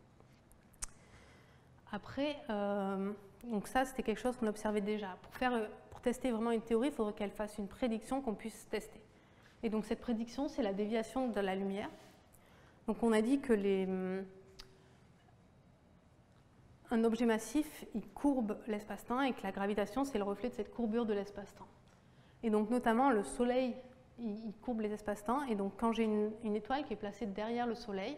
Après, euh, donc ça, c'était quelque chose qu'on observait déjà. Pour, faire, pour tester vraiment une théorie, il faudrait qu'elle fasse une prédiction qu'on puisse tester. Et donc cette prédiction, c'est la déviation de la lumière. Donc on a dit que les, un objet massif, il courbe l'espace-temps et que la gravitation, c'est le reflet de cette courbure de l'espace-temps. Et donc notamment, le Soleil, il, il courbe les espaces-temps. Et donc quand j'ai une, une étoile qui est placée derrière le Soleil,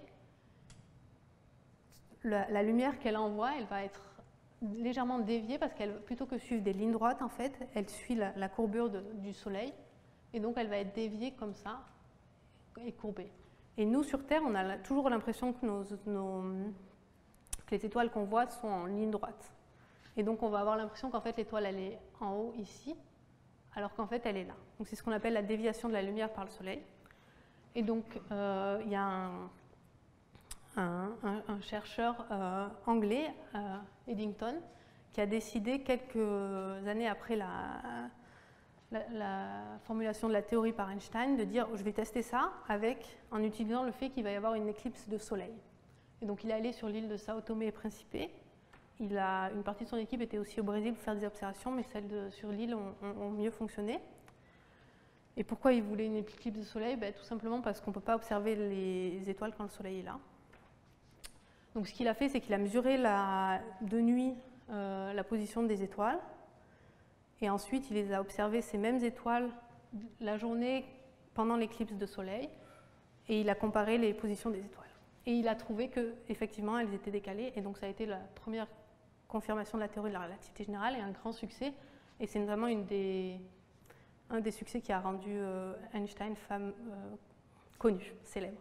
la, la lumière qu'elle envoie, elle va être légèrement déviée parce qu'elle, plutôt que suivre des lignes droites, en fait, elle suit la, la courbure de, du Soleil. Et donc elle va être déviée comme ça et courbée. Et nous, sur Terre, on a toujours l'impression que, nos, nos, que les étoiles qu'on voit sont en ligne droite. Et donc, on va avoir l'impression qu'en fait, l'étoile, elle est en haut, ici, alors qu'en fait, elle est là. Donc, c'est ce qu'on appelle la déviation de la lumière par le Soleil. Et donc, euh, il y a un, un, un, un chercheur euh, anglais, euh, Eddington, qui a décidé, quelques années après la... La, la formulation de la théorie par Einstein, de dire je vais tester ça avec, en utilisant le fait qu'il va y avoir une éclipse de soleil. Et donc il est allé sur l'île de Sao Tomé et Principe. Il a, une partie de son équipe était aussi au Brésil pour faire des observations, mais celles de, sur l'île ont, ont, ont mieux fonctionné. Et pourquoi il voulait une éclipse de soleil? Ben, tout simplement parce qu'on ne peut pas observer les étoiles quand le soleil est là. Donc ce qu'il a fait, c'est qu'il a mesuré la, de nuit euh, la position des étoiles. Et ensuite, il les a observées, ces mêmes étoiles, la journée pendant l'éclipse de soleil, et il a comparé les positions des étoiles. Et il a trouvé qu'effectivement, elles étaient décalées, et donc ça a été la première confirmation de la théorie de la relativité générale, et un grand succès, et c'est notamment une des, un des succès qui a rendu euh, Einstein femme euh, connue, célèbre.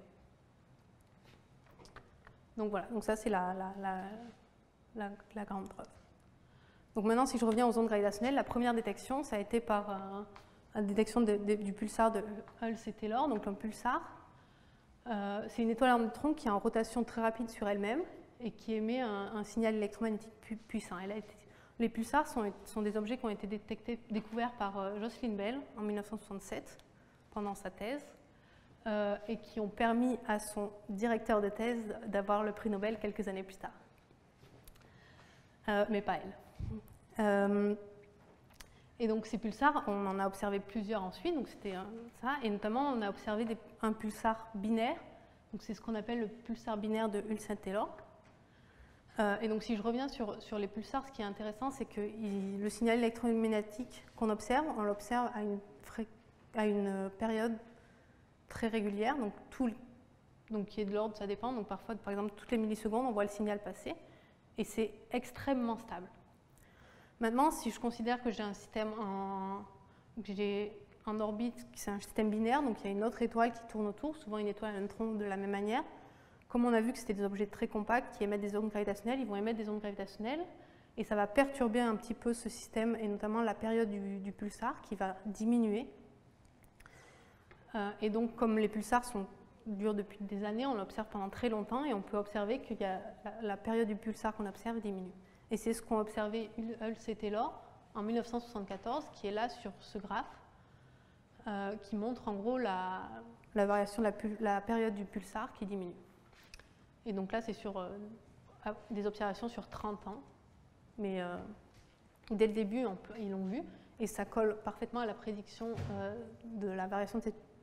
Donc voilà, donc ça c'est la, la, la, la, la grande preuve. Donc maintenant, si je reviens aux ondes gravitationnelles, la première détection, ça a été par euh, la détection de, de, du pulsar de Hulse Taylor, donc un pulsar. Euh, c'est une étoile en neutrons qui est en rotation très rapide sur elle-même et qui émet un, un signal électromagnétique pu, puissant. Elle a été, les pulsars sont, sont des objets qui ont été détectés, découverts par euh, Jocelyn Bell en mille neuf cent soixante-sept pendant sa thèse euh, et qui ont permis à son directeur de thèse d'avoir le prix Nobel quelques années plus tard. Euh, mais pas elle. Euh, et donc ces pulsars, on en a observé plusieurs ensuite, donc c'était ça, et notamment on a observé des, un pulsar binaire, donc c'est ce qu'on appelle le pulsar binaire de Hulse Taylor. Euh, et donc si je reviens sur, sur les pulsars, ce qui est intéressant, c'est que il, le signal électromagnétique qu'on observe, on l'observe à une, à une période très régulière, donc, tout, donc qui est de l'ordre, ça dépend, donc parfois, par exemple, toutes les millisecondes, on voit le signal passer, et c'est extrêmement stable. Maintenant, si je considère que j'ai un système en, en orbite, c'est un système binaire, donc il y a une autre étoile qui tourne autour, souvent une étoile à neutrons de la même manière. Comme on a vu que c'était des objets très compacts qui émettent des ondes gravitationnelles, ils vont émettre des ondes gravitationnelles et ça va perturber un petit peu ce système et notamment la période du, du pulsar qui va diminuer. Euh, et donc, comme les pulsars sont, durent depuis des années, on l'observe pendant très longtemps et on peut observer que la, la période du pulsar qu'on observe diminue. Et c'est ce qu'ont observé Hulse et Taylor en mille neuf cent soixante-quatorze, qui est là sur ce graphe, euh, qui montre en gros la, la variation de la, la période du pulsar qui diminue. Et donc là, c'est sur euh, des observations sur trente ans, mais euh, dès le début, on peut, ils l'ont vu, et ça colle parfaitement à la prédiction euh, de la variation de cette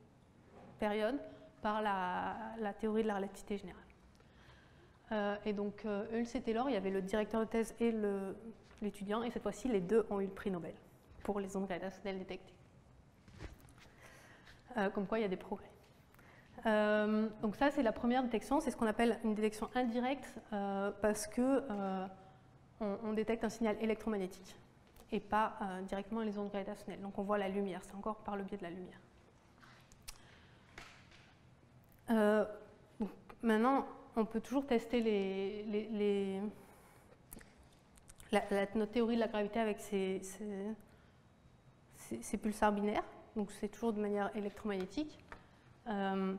période par la, la théorie de la relativité générale. Euh, et donc, euh, Hulse et Taylor, il y avait le directeur de thèse et l'étudiant, et cette fois-ci, les deux ont eu le prix Nobel pour les ondes gravitationnelles détectées. Euh, comme quoi, il y a des progrès. Euh, donc ça, c'est la première détection, c'est ce qu'on appelle une détection indirecte, euh, parce que euh, on, on détecte un signal électromagnétique, et pas euh, directement les ondes gravitationnelles. Donc on voit la lumière, c'est encore par le biais de la lumière. Euh, donc maintenant, on peut toujours tester les, les, les, la, la, notre théorie de la gravité avec ces, ces, ces, ces pulsars binaires. Donc c'est toujours de manière électromagnétique. Euh,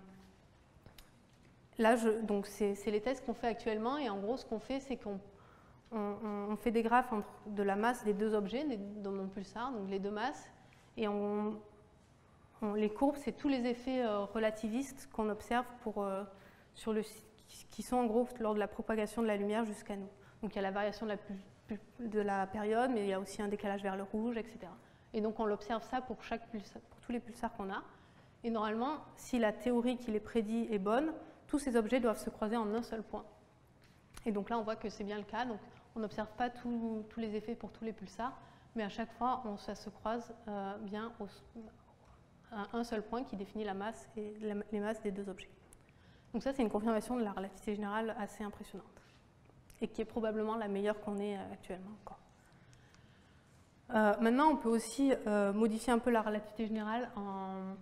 là, c'est les tests qu'on fait actuellement. Et en gros, ce qu'on fait, c'est qu'on on, on fait des graphes entre, de la masse des deux objets des, dans mon pulsar, donc les deux masses. Et on, on, les courbes, c'est tous les effets euh, relativistes qu'on observe pour, euh, sur le qui sont en gros lors de la propagation de la lumière jusqu'à nous. Donc il y a la variation de la, de la période, mais il y a aussi un décalage vers le rouge, et cetera. Et donc on l'observe ça pour, chaque pulsar, pour tous les pulsars qu'on a. Et normalement, si la théorie qui les prédit est bonne, tous ces objets doivent se croiser en un seul point. Et donc là, on voit que c'est bien le cas. Donc on n'observe pas tous les effets pour tous les pulsars, mais à chaque fois, on, ça se croise euh, bien au, à un seul point qui définit la masse et la, les masses des deux objets. Donc ça, c'est une confirmation de la relativité générale assez impressionnante et qui est probablement la meilleure qu'on ait actuellement encore. Euh, maintenant, on peut aussi euh, modifier un peu la relativité générale. En...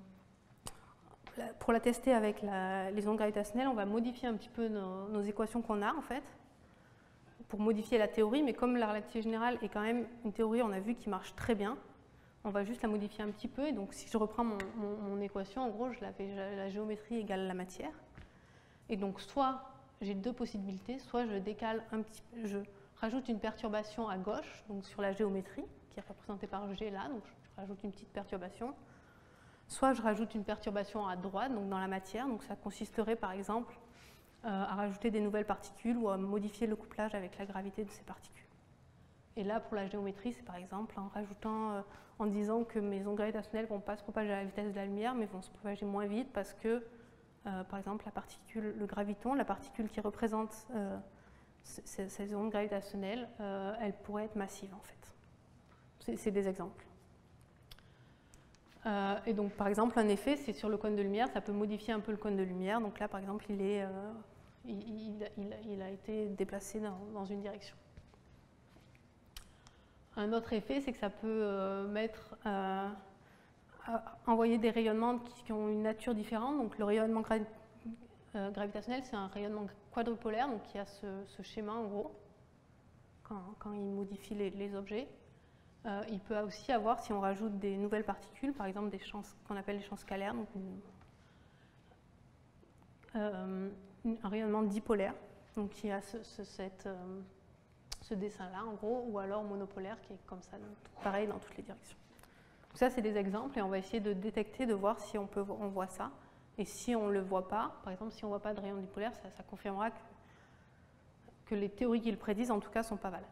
Pour la tester avec la, les ondes gravitationnelles, on va modifier un petit peu nos, nos équations qu'on a, en fait, pour modifier la théorie. Mais comme la relativité générale est quand même une théorie, on a vu, qui marche très bien, on va juste la modifier un petit peu. Et donc, si je reprends mon, mon, mon équation, en gros, je la, fais, la géométrie égale la matière. Et donc, soit j'ai deux possibilités, soit je décale un petit peu, je rajoute une perturbation à gauche, donc sur la géométrie, qui est représentée par G là, donc je rajoute une petite perturbation. Soit je rajoute une perturbation à droite, donc dans la matière, donc ça consisterait par exemple euh, à rajouter des nouvelles particules ou à modifier le couplage avec la gravité de ces particules. Et là, pour la géométrie, c'est par exemple en rajoutant, euh, en disant que mes ondes gravitationnelles ne vont pas se propager à la vitesse de la lumière, mais vont se propager moins vite parce que Euh, par exemple, la particule, le graviton, la particule qui représente euh, ces, ces ondes gravitationnelles, euh, elle pourrait être massive en fait. C'est des exemples. Euh, et donc, par exemple, un effet, c'est sur le cône de lumière, ça peut modifier un peu le cône de lumière. Donc là, par exemple, il, est, euh, il, il, il, il a été déplacé dans, dans une direction. Un autre effet, c'est que ça peut euh, mettre... Euh, envoyer des rayonnements qui ont une nature différente. Donc le rayonnement gra euh, gravitationnel, c'est un rayonnement quadrupolaire, donc qui a ce, ce schéma en gros, quand, quand il modifie les, les objets. Euh, il peut aussi avoir, si on rajoute des nouvelles particules, par exemple des champs qu'on appelle les champs scalaires, donc une, euh, un rayonnement dipolaire, donc qui a ce, ce, cette, euh, ce dessin-là en gros, ou alors monopolaire, qui est comme ça, pareil dans toutes les directions. Ça, c'est des exemples et on va essayer de détecter, de voir si on, peut, on voit ça. Et si on ne le voit pas, par exemple, si on ne voit pas de rayon dipolaire, ça, ça confirmera que, que les théories qui le prédisent, en tout cas, ne sont pas valables.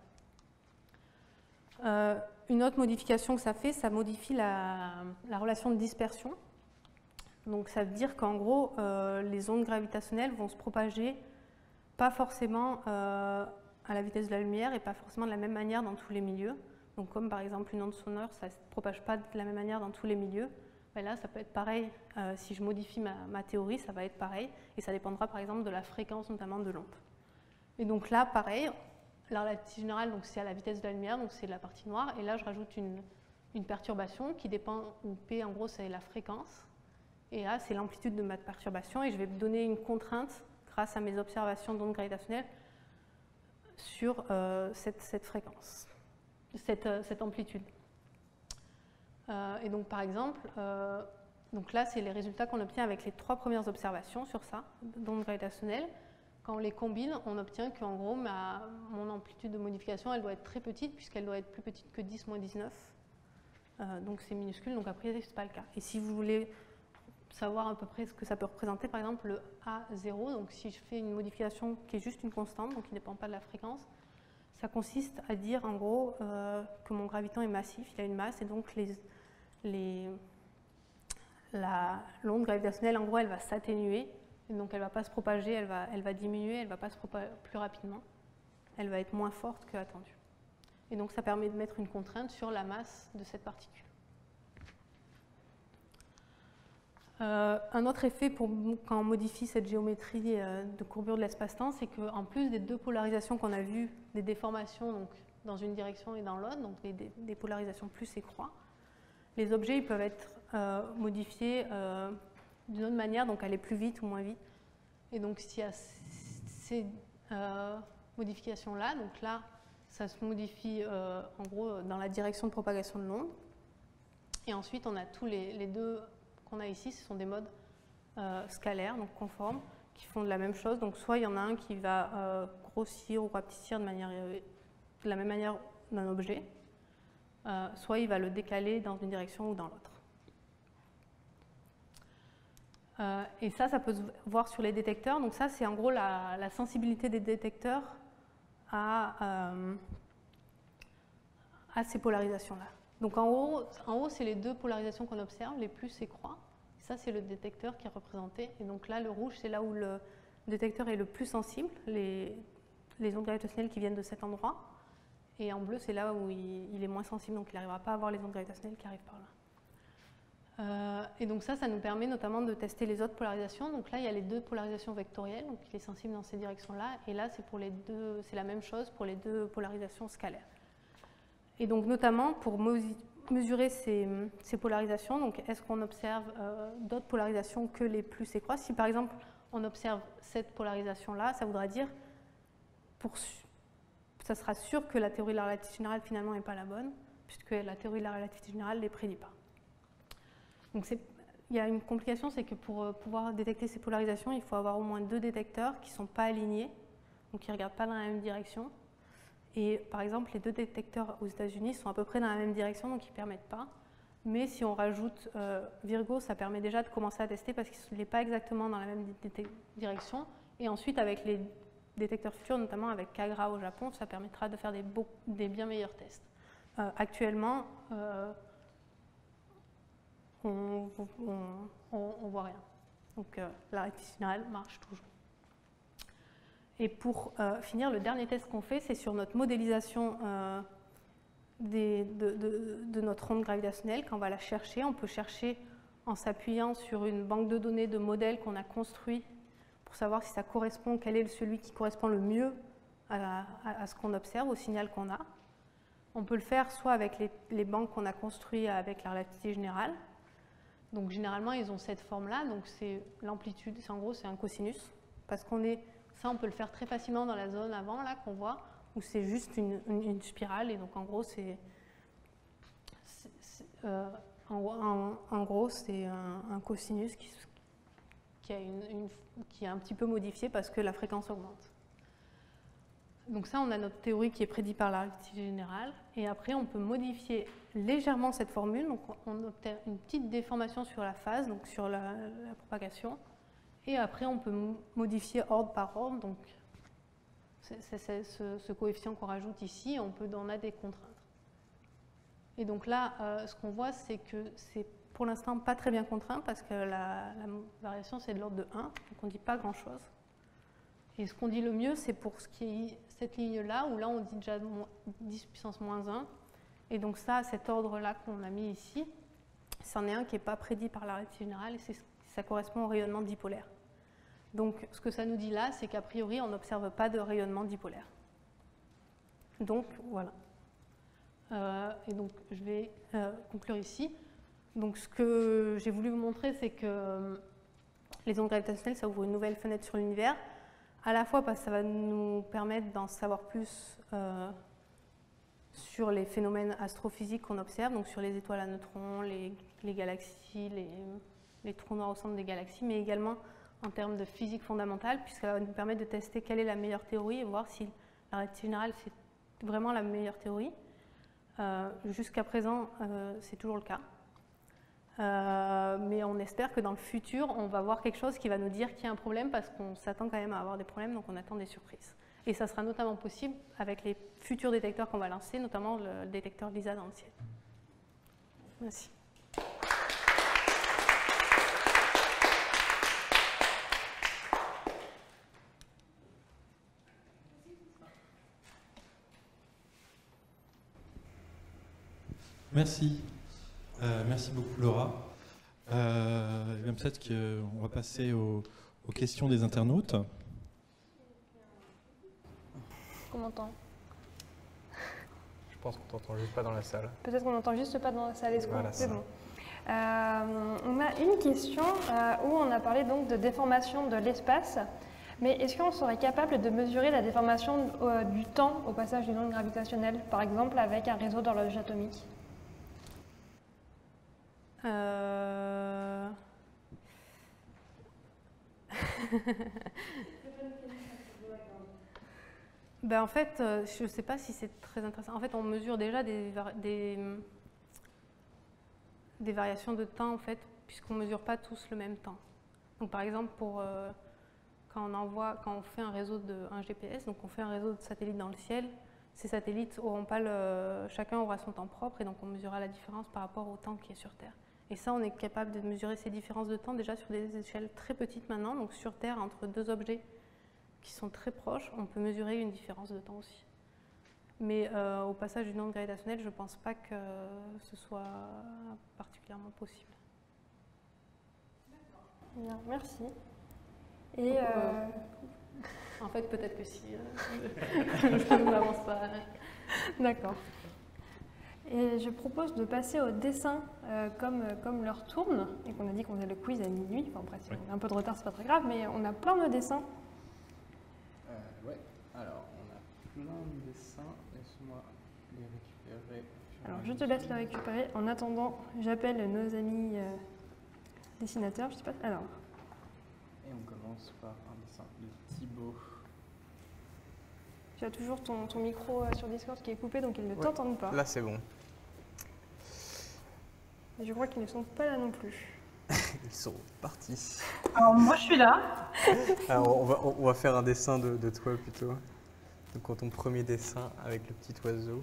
Euh, une autre modification que ça fait, ça modifie la, la relation de dispersion. Donc, ça veut dire qu'en gros, euh, les ondes gravitationnelles vont se propager pas forcément euh, à la vitesse de la lumière et pas forcément de la même manière dans tous les milieux. Donc comme par exemple une onde sonore, ça ne se propage pas de la même manière dans tous les milieux. Ben là, ça peut être pareil. Euh, si je modifie ma, ma théorie, ça va être pareil. Et ça dépendra par exemple de la fréquence notamment de l'onde. Et donc là, pareil, la relativité générale, c'est à la vitesse de la lumière, donc c'est la partie noire. Et là, je rajoute une, une perturbation qui dépend, où P en gros, c'est la fréquence. Et là, c'est l'amplitude de ma perturbation. Et je vais me donner une contrainte grâce à mes observations d'ondes gravitationnelles sur euh, cette, cette fréquence. Cette, cette amplitude. Euh, et donc, par exemple, euh, donc là, c'est les résultats qu'on obtient avec les trois premières observations sur ça, d'ondes gravitationnelles. Quand on les combine, on obtient qu'en gros, ma, mon amplitude de modification, elle doit être très petite, puisqu'elle doit être plus petite que dix moins dix-neuf. Euh, donc, c'est minuscule, donc après, ce n'est pas le cas. Et si vous voulez savoir à peu près ce que ça peut représenter, par exemple, le A zéro, donc si je fais une modification qui est juste une constante, donc qui ne dépend pas de la fréquence, ça consiste à dire en gros euh, que mon graviton est massif, il a une masse, et donc les, les, l'onde gravitationnelle, en gros, elle va s'atténuer, donc elle ne va pas se propager, elle va, elle va diminuer, elle ne va pas se propager plus rapidement, elle va être moins forte que attendue. Et donc ça permet de mettre une contrainte sur la masse de cette particule. Euh, un autre effet pour, quand on modifie cette géométrie euh, de courbure de l'espace-temps, c'est qu'en plus des deux polarisations qu'on a vues, des déformations donc, dans une direction et dans l'autre, donc des, des, des polarisations plus et croix, les objets ils peuvent être euh, modifiés euh, d'une autre manière, donc aller plus vite ou moins vite. Et donc s'il y a ces euh, modifications-là, donc là, ça se modifie euh, en gros dans la direction de propagation de l'onde. Et ensuite, on a tous les, les deux qu'on a ici, ce sont des modes euh, scalaires, donc conformes, qui font de la même chose. Donc soit il y en a un qui va euh, grossir ou rapetissir de, manière, euh, de la même manière d'un objet, euh, soit il va le décaler dans une direction ou dans l'autre. Euh, et ça, ça peut se voir sur les détecteurs. Donc ça, c'est en gros la, la sensibilité des détecteurs à, euh, à ces polarisations-là. Donc en haut, en haut c'est les deux polarisations qu'on observe, les plus et croix. Ça, c'est le détecteur qui est représenté. Et donc là, le rouge, c'est là où le détecteur est le plus sensible, les, les ondes gravitationnelles qui viennent de cet endroit. Et en bleu, c'est là où il, il est moins sensible, donc il n'arrivera pas à voir les ondes gravitationnelles qui arrivent par là. Euh, et donc ça, ça nous permet notamment de tester les autres polarisations. Donc là, il y a les deux polarisations vectorielles, donc il est sensible dans ces directions-là. Et là, c'est pour les deux, c'est la même chose pour les deux polarisations scalaires. Et donc notamment pour mesurer ces, ces polarisations, donc est-ce qu'on observe euh, d'autres polarisations que les plus et croix? Si par exemple on observe cette polarisation-là, ça voudra dire, pour, ça sera sûr que la théorie de la relativité générale finalement n'est pas la bonne, puisque la théorie de la relativité générale ne les prédit pas. Donc il y a une complication, c'est que pour pouvoir détecter ces polarisations, il faut avoir au moins deux détecteurs qui ne sont pas alignés, donc qui ne regardent pas dans la même direction. Et par exemple, les deux détecteurs aux États-Unis sont à peu près dans la même direction, donc ils ne permettent pas. Mais si on rajoute euh, Virgo, ça permet déjà de commencer à tester parce qu'il n'est pas exactement dans la même direction. Et ensuite, avec les détecteurs futurs, notamment avec Kagra au Japon, ça permettra de faire des, beaux, des bien meilleurs tests. Euh, actuellement, euh, on ne voit rien. Donc euh, la relativité générale marche toujours. Et pour euh, finir, le dernier test qu'on fait, c'est sur notre modélisation euh, des, de, de, de notre onde gravitationnelle. Quand on va la chercher, on peut chercher en s'appuyant sur une banque de données de modèles qu'on a construit pour savoir si ça correspond, quel est celui qui correspond le mieux à, à, à ce qu'on observe, au signal qu'on a. On peut le faire soit avec les, les banques qu'on a construites avec la relativité générale. Donc généralement, ils ont cette forme-là. Donc c'est l'amplitude, en gros, c'est un cosinus. Parce qu'on est... Ça, on peut le faire très facilement dans la zone avant, là, qu'on voit, où c'est juste une, une, une spirale. Et donc, en gros, c'est euh, en, en, en gros, c'est un, un cosinus qui, qui, a une, une, qui est un petit peu modifié parce que la fréquence augmente. Donc ça, on a notre théorie qui est prédite par la relativité générale. Et après, on peut modifier légèrement cette formule. Donc, on obtient une petite déformation sur la phase, donc sur la, la propagation. Et après, on peut modifier ordre par ordre. Donc, c'est ce, ce coefficient qu'on rajoute ici, on peut en a des contraintes. Et donc là, euh, ce qu'on voit, c'est que c'est pour l'instant pas très bien contraint parce que la, la variation, c'est de l'ordre de un. Donc, on ne dit pas grand-chose. Et ce qu'on dit le mieux, c'est pour ce qui est cette ligne-là, où là, on dit déjà dix puissance moins un. Et donc ça, cet ordre-là qu'on a mis ici, c'en est un qui n'est pas prédit par la relativité générale et ça correspond au rayonnement dipolaire. Donc, ce que ça nous dit là, c'est qu'a priori, on n'observe pas de rayonnement dipolaire. Donc, voilà. Euh, et donc, je vais euh, conclure ici. Donc, ce que j'ai voulu vous montrer, c'est que euh, les ondes gravitationnelles, ça ouvre une nouvelle fenêtre sur l'univers, à la fois parce que ça va nous permettre d'en savoir plus euh, sur les phénomènes astrophysiques qu'on observe, donc sur les étoiles à neutrons, les, les galaxies, les, les trous noirs au centre des galaxies, mais également en termes de physique fondamentale, puisqu'elle va nous permettre de tester quelle est la meilleure théorie et voir si la relativité générale, c'est vraiment la meilleure théorie. Euh, Jusqu'à présent, euh, c'est toujours le cas. Euh, mais on espère que dans le futur, on va voir quelque chose qui va nous dire qu'il y a un problème, parce qu'on s'attend quand même à avoir des problèmes, donc on attend des surprises. Et ça sera notamment possible avec les futurs détecteurs qu'on va lancer, notamment le détecteur LISA dans le ciel. Merci. Merci. Euh, merci beaucoup, Laura. Euh, bien peut-être qu'on va passer aux, aux questions des internautes. Qu'on m'entend. Je pense qu'on t'entend juste pas dans la salle. Peut-être qu'on n'entend juste pas dans la salle. Est-ce qu'on Voilà, c'est ça. bon. Euh, on a une question euh, où on a parlé donc de déformation de l'espace. Mais est-ce qu'on serait capable de mesurer la déformation euh, du temps au passage d'une onde gravitationnelle, par exemple avec un réseau d'horloge atomique? Euh... ben en fait, euh, je ne sais pas si c'est très intéressant. En fait, on mesure déjà des, des, des variations de temps, en fait, puisqu'on ne mesure pas tous le même temps. Donc, par exemple, pour, euh, quand, on envoie, quand on fait un réseau de un G P S, donc on fait un réseau de satellites dans le ciel, ces satellites auront pas le, chacun aura son temps propre, et donc on mesurera la différence par rapport au temps qui est sur Terre. Et ça, on est capable de mesurer ces différences de temps déjà sur des échelles très petites maintenant. Donc sur Terre, entre deux objets qui sont très proches, on peut mesurer une différence de temps aussi. Mais euh, au passage d'une onde gravitationnelle, je ne pense pas que ce soit particulièrement possible. Bien, merci. Et Donc, euh... euh, en fait, peut-être que si. Euh, je ne m'avance pas. D'accord. Et je propose de passer au dessin euh, comme, comme l'heure tourne, et qu'on a dit qu'on faisait le quiz à minuit. Enfin, après, si on a un peu de retard, c'est pas très grave, mais on a plein de dessins. Euh, ouais, alors on a plein de dessins, laisse-moi les récupérer. Alors je te laisse les récupérer. En attendant, j'appelle nos amis euh, dessinateurs. Je sais pas. Alors. Et on commence par un dessin de Thibaut. Tu as toujours ton, ton micro euh, sur Discord qui est coupé, donc ils ne Ouais. t'entendent pas. Là c'est bon. Et je crois qu'ils ne sont pas là non plus. Ils sont partis. Alors moi je suis là. Alors on va, on va faire un dessin de, de toi plutôt. Donc ton premier dessin avec le petit oiseau.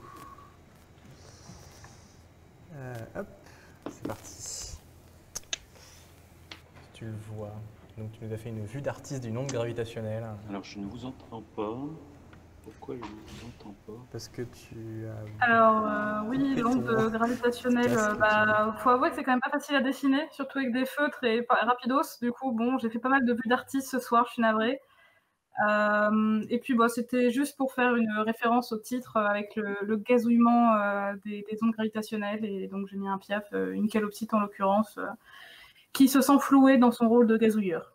Euh, hop, c'est parti. Tu le vois. Donc tu nous as fait une vue d'artiste d'une onde gravitationnelle. Alors je ne vous entends pas. Pourquoi je ne vous entends pas? Parce que tu as... Alors euh, oui, l'onde Ton- gravitationnelle, C'était assez euh, bah, faut avouer que c'est quand même pas facile à dessiner, surtout avec des feutres et pas- rapidos. Du coup, bon, j'ai fait pas mal de vues d'artistes ce soir, je suis navrée. Euh, et puis bon, c'était juste pour faire une référence au titre euh, avec le, le gazouillement euh, des, des ondes gravitationnelles. Et donc j'ai mis un piaf, euh, une calopsite en l'occurrence, euh, qui se sent flouée dans son rôle de gazouilleur.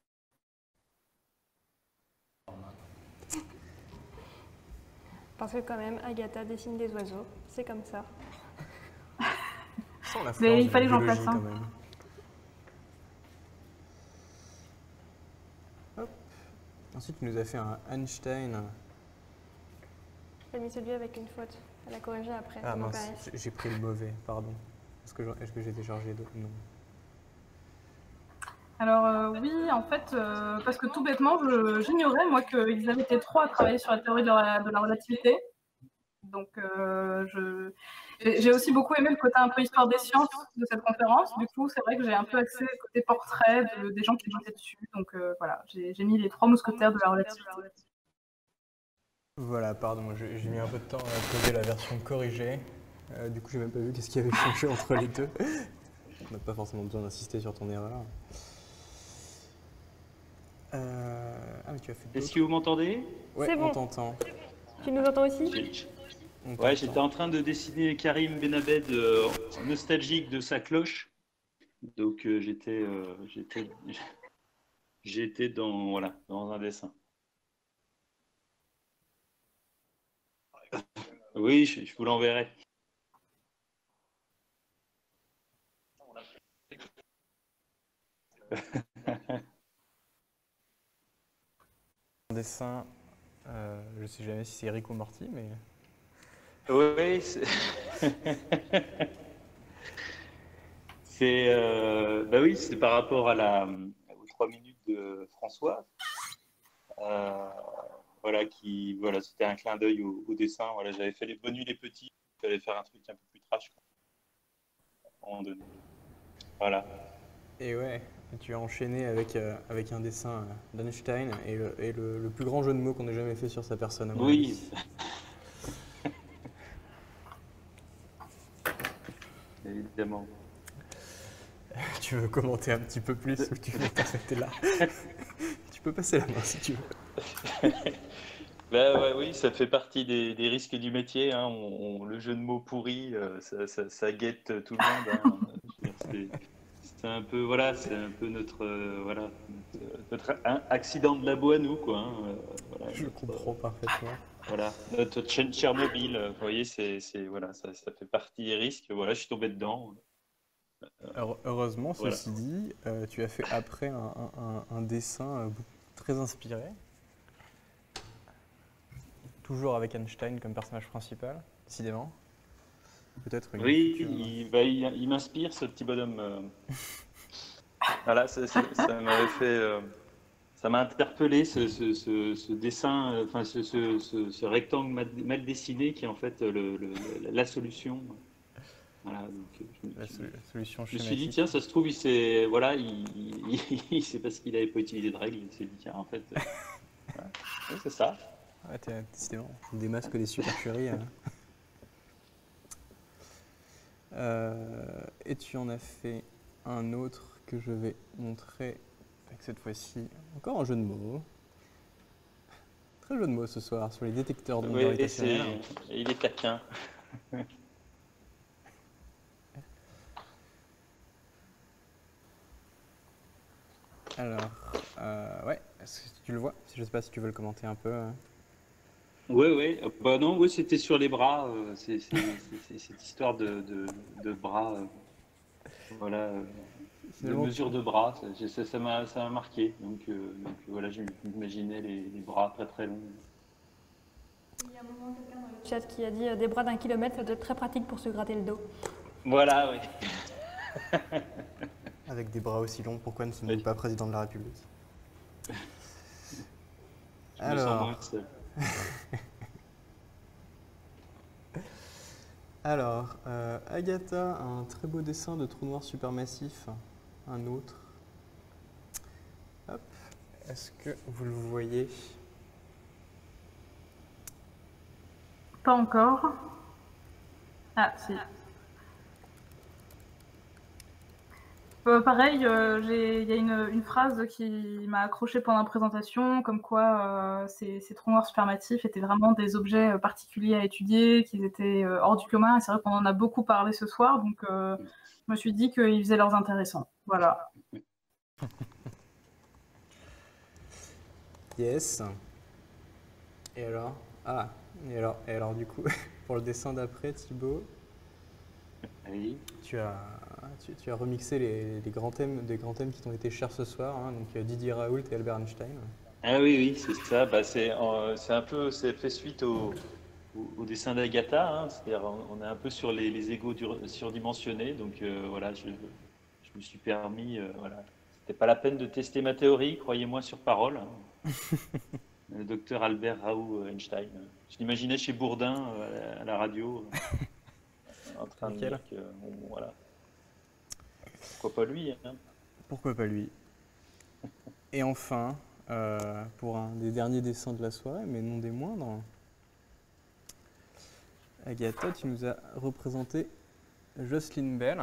Parce que quand même, Agatha dessine des oiseaux. C'est comme ça. Sans l'influence Mais il de fallait que j'en biologie, fasse un. quand même. Hop. Ensuite, tu nous as fait un Einstein. J'ai mis celui avec une faute. Elle a corrigé après. Ah c'est mon mince, pari. j'ai- j'ai pris le mauvais, pardon. Est-ce que j'en- est-ce que j'ai déchargé d'autres? Non. Alors euh, oui, en fait, euh, parce que tout bêtement, je- j'ignorais moi qu'ils avaient été trois à travailler sur la théorie de la, de la relativité. Donc euh, je- j'ai j'ai aussi beaucoup aimé le côté un peu histoire des sciences de cette conférence. Du coup, c'est vrai que j'ai un peu axé le côté portrait de- des gens qui étaient dessus. Donc euh, voilà, j'ai j'ai mis les trois mousquetaires de la relativité. Voilà, pardon, j'ai j'ai mis un peu de temps à poser la version corrigée. Euh, du coup, j'ai même pas vu qu'est-ce qui avait changé entre les deux. On n'a pas forcément besoin d'insister sur ton erreur. Euh... Ah, mais tu as fait Est-ce d'autres. que vous m'entendez? Ouais, C'est bon. on t'entend. Tu nous entends aussi? J'ai- On Ouais, t'entend. j'étais en train de dessiner Karim Benabed euh, nostalgique de sa cloche. Donc euh, j'étais euh, j'étais j'étais dans voilà, dans un dessin. Oui, je, je vous l'enverrai. Un dessin, euh, je sais jamais si c'est Rick ou Morty, mais... Oui, c'est c'est, euh, bah oui, c'est par rapport à la aux trois minutes de François. Euh, voilà qui voilà, c'était un clin d'œil au, au dessin. Voilà, j'avais fait les bonus les petits, il fallait faire un truc un peu plus trash à un moment donné. Voilà. Et ouais, tu as enchaîné avec, euh, avec un dessin euh, d'Einstein et, le, et le, le plus grand jeu de mots qu'on ait jamais fait sur sa personne. À mon Oui. avis. évidemment. Tu veux commenter un petit peu plus ou tu veux t'arrêter là? Tu peux passer la main si tu veux. Ben ouais, oui, ça fait partie des, des risques du métier. Hein. On, on- le jeu de mots pourri, euh, ça, ça- ça guette tout le monde. Hein. Je veux dire, C'est c'est un peu, voilà, c'est un peu notre, euh, voilà, notre, notre un- accident de labo à nous, quoi. Hein. Euh, voilà, Je notre, comprends parfaitement. voilà, notre chaîne Tchernobyl. euh, Vous voyez, c'est, c'est, voilà, ça, ça fait partie des risques. Voilà, je suis tombé dedans. Heure- Heureusement, Voilà. ceci dit, euh, tu as fait après un, un- un- un dessin euh, très inspiré. Toujours avec Einstein comme personnage principal, décidément. Peut-être une Oui, future- il, bah, il, il m'inspire ce petit bonhomme. euh. Voilà, ça, ça- ça m'avait fait, euh, ça m'a interpellé ce, ce- ce- ce dessin, euh, enfin ce, ce- ce- ce rectangle mal, mal dessiné qui est en fait le- le- le- la solution. Voilà, donc euh, je, me- la je sol- solution je me suis dit schématique. tiens, ça se trouve, il s'est, voilà, il, il- il- c'est parce qu'il n'avait pas utilisé de règles, il s'est dit tiens, en fait, euh, voilà. Oui, c'est ça. Ouais, t'es- décidément, des masques, des supercheries. hein. Euh, et tu en as fait un autre que je vais montrer avec cette fois-ci encore un jeu de mots. Très jeu de mots ce soir sur les détecteurs d'ondes Oui, et c'est, gravitationnelles. et il est taquin. Alors, euh, ouais, est-ce que tu le vois? Je sais pas si tu veux le commenter un peu. euh. Oui, oui. Bah non, oui, c'était sur les bras. euh, c'est c'est- c'est- c'est cette histoire de, de, de bras. euh, voilà, euh, de Finalement, mesure de bras. Ça j'ai- ça- ça m'a ça m'a marqué. Donc, euh, donc voilà, j'imaginais les, les bras très très longs. Il y a un moment quelqu'un dans le chat qui a dit euh, des bras d'un kilomètre, ça doit être très pratique pour se gratter le dos. Voilà, oui. avec des bras aussi longs, pourquoi ne sommes-nous Oui. pas président de la République? Je me sens Alors, moins seul. alors euh, Agatha a un très beau dessin de trou noir supermassif, un autre. Hop. Est-ce que vous le voyez? Pas encore. Ah, si. Euh, pareil, euh, j'ai- il y a une, une phrase qui m'a accrochée pendant la présentation, comme quoi euh, ces, ces trous noirs supermassifs étaient vraiment des objets euh, particuliers à étudier, qu'ils étaient euh, hors du commun. Et c'est vrai qu'on en a beaucoup parlé ce soir, donc euh, je me suis dit qu'ils faisaient leurs intéressants. Voilà. Yes. Et alors? Ah, et alors, et alors du coup, pour le dessin d'après, Thibaut, Allez. tu as, tu, tu as remixé les, les grands thèmes, des grands thèmes qui t'ont été chers ce soir, hein, donc euh, Didier Raoult et Albert Einstein. Ah oui, oui, c'est ça. Bah, c'est euh, c'est un peu, c'est fait suite au, au, au dessin d'Agatha. Hein. C'est-à-dire, on, on est un peu sur les, les égos dur- surdimensionnés. Donc euh, voilà, je, je me suis permis. Euh, voilà, c'était pas la peine de tester ma théorie. Croyez-moi sur parole. Hein. Le docteur Albert Raoult Einstein. Je l'imaginais chez Bourdin euh, à, la, à la radio, euh, en train de Nickel. dire que bon, voilà. Pourquoi pas lui, hein. Pourquoi pas lui? Et enfin, euh, pour un des derniers dessins de la soirée, mais non des moindres, Agatha, tu nous as représenté Jocelyne Bell.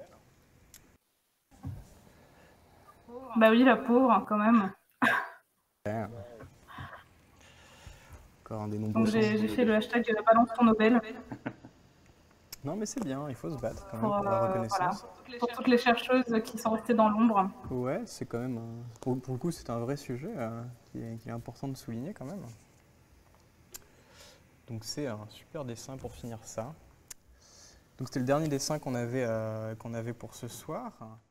Bah oui, la pauvre, quand même. Ouais. Encore un des nombreux Donc sens. j'ai j'ai fait le hashtag euh, balance ton Nobel Non, mais c'est bien, il faut se battre quand même pour, pour la euh, reconnaissance. voilà, pour toutes les chercheuses qui sont restées dans l'ombre. Ouais, c'est quand même. un- Pour, pour le coup, c'est un vrai sujet euh, qui, est, qui est important de souligner quand même. Donc, c'est un super dessin pour finir ça. Donc, c'était le dernier dessin qu'on avait, euh, qu'on avait pour ce soir.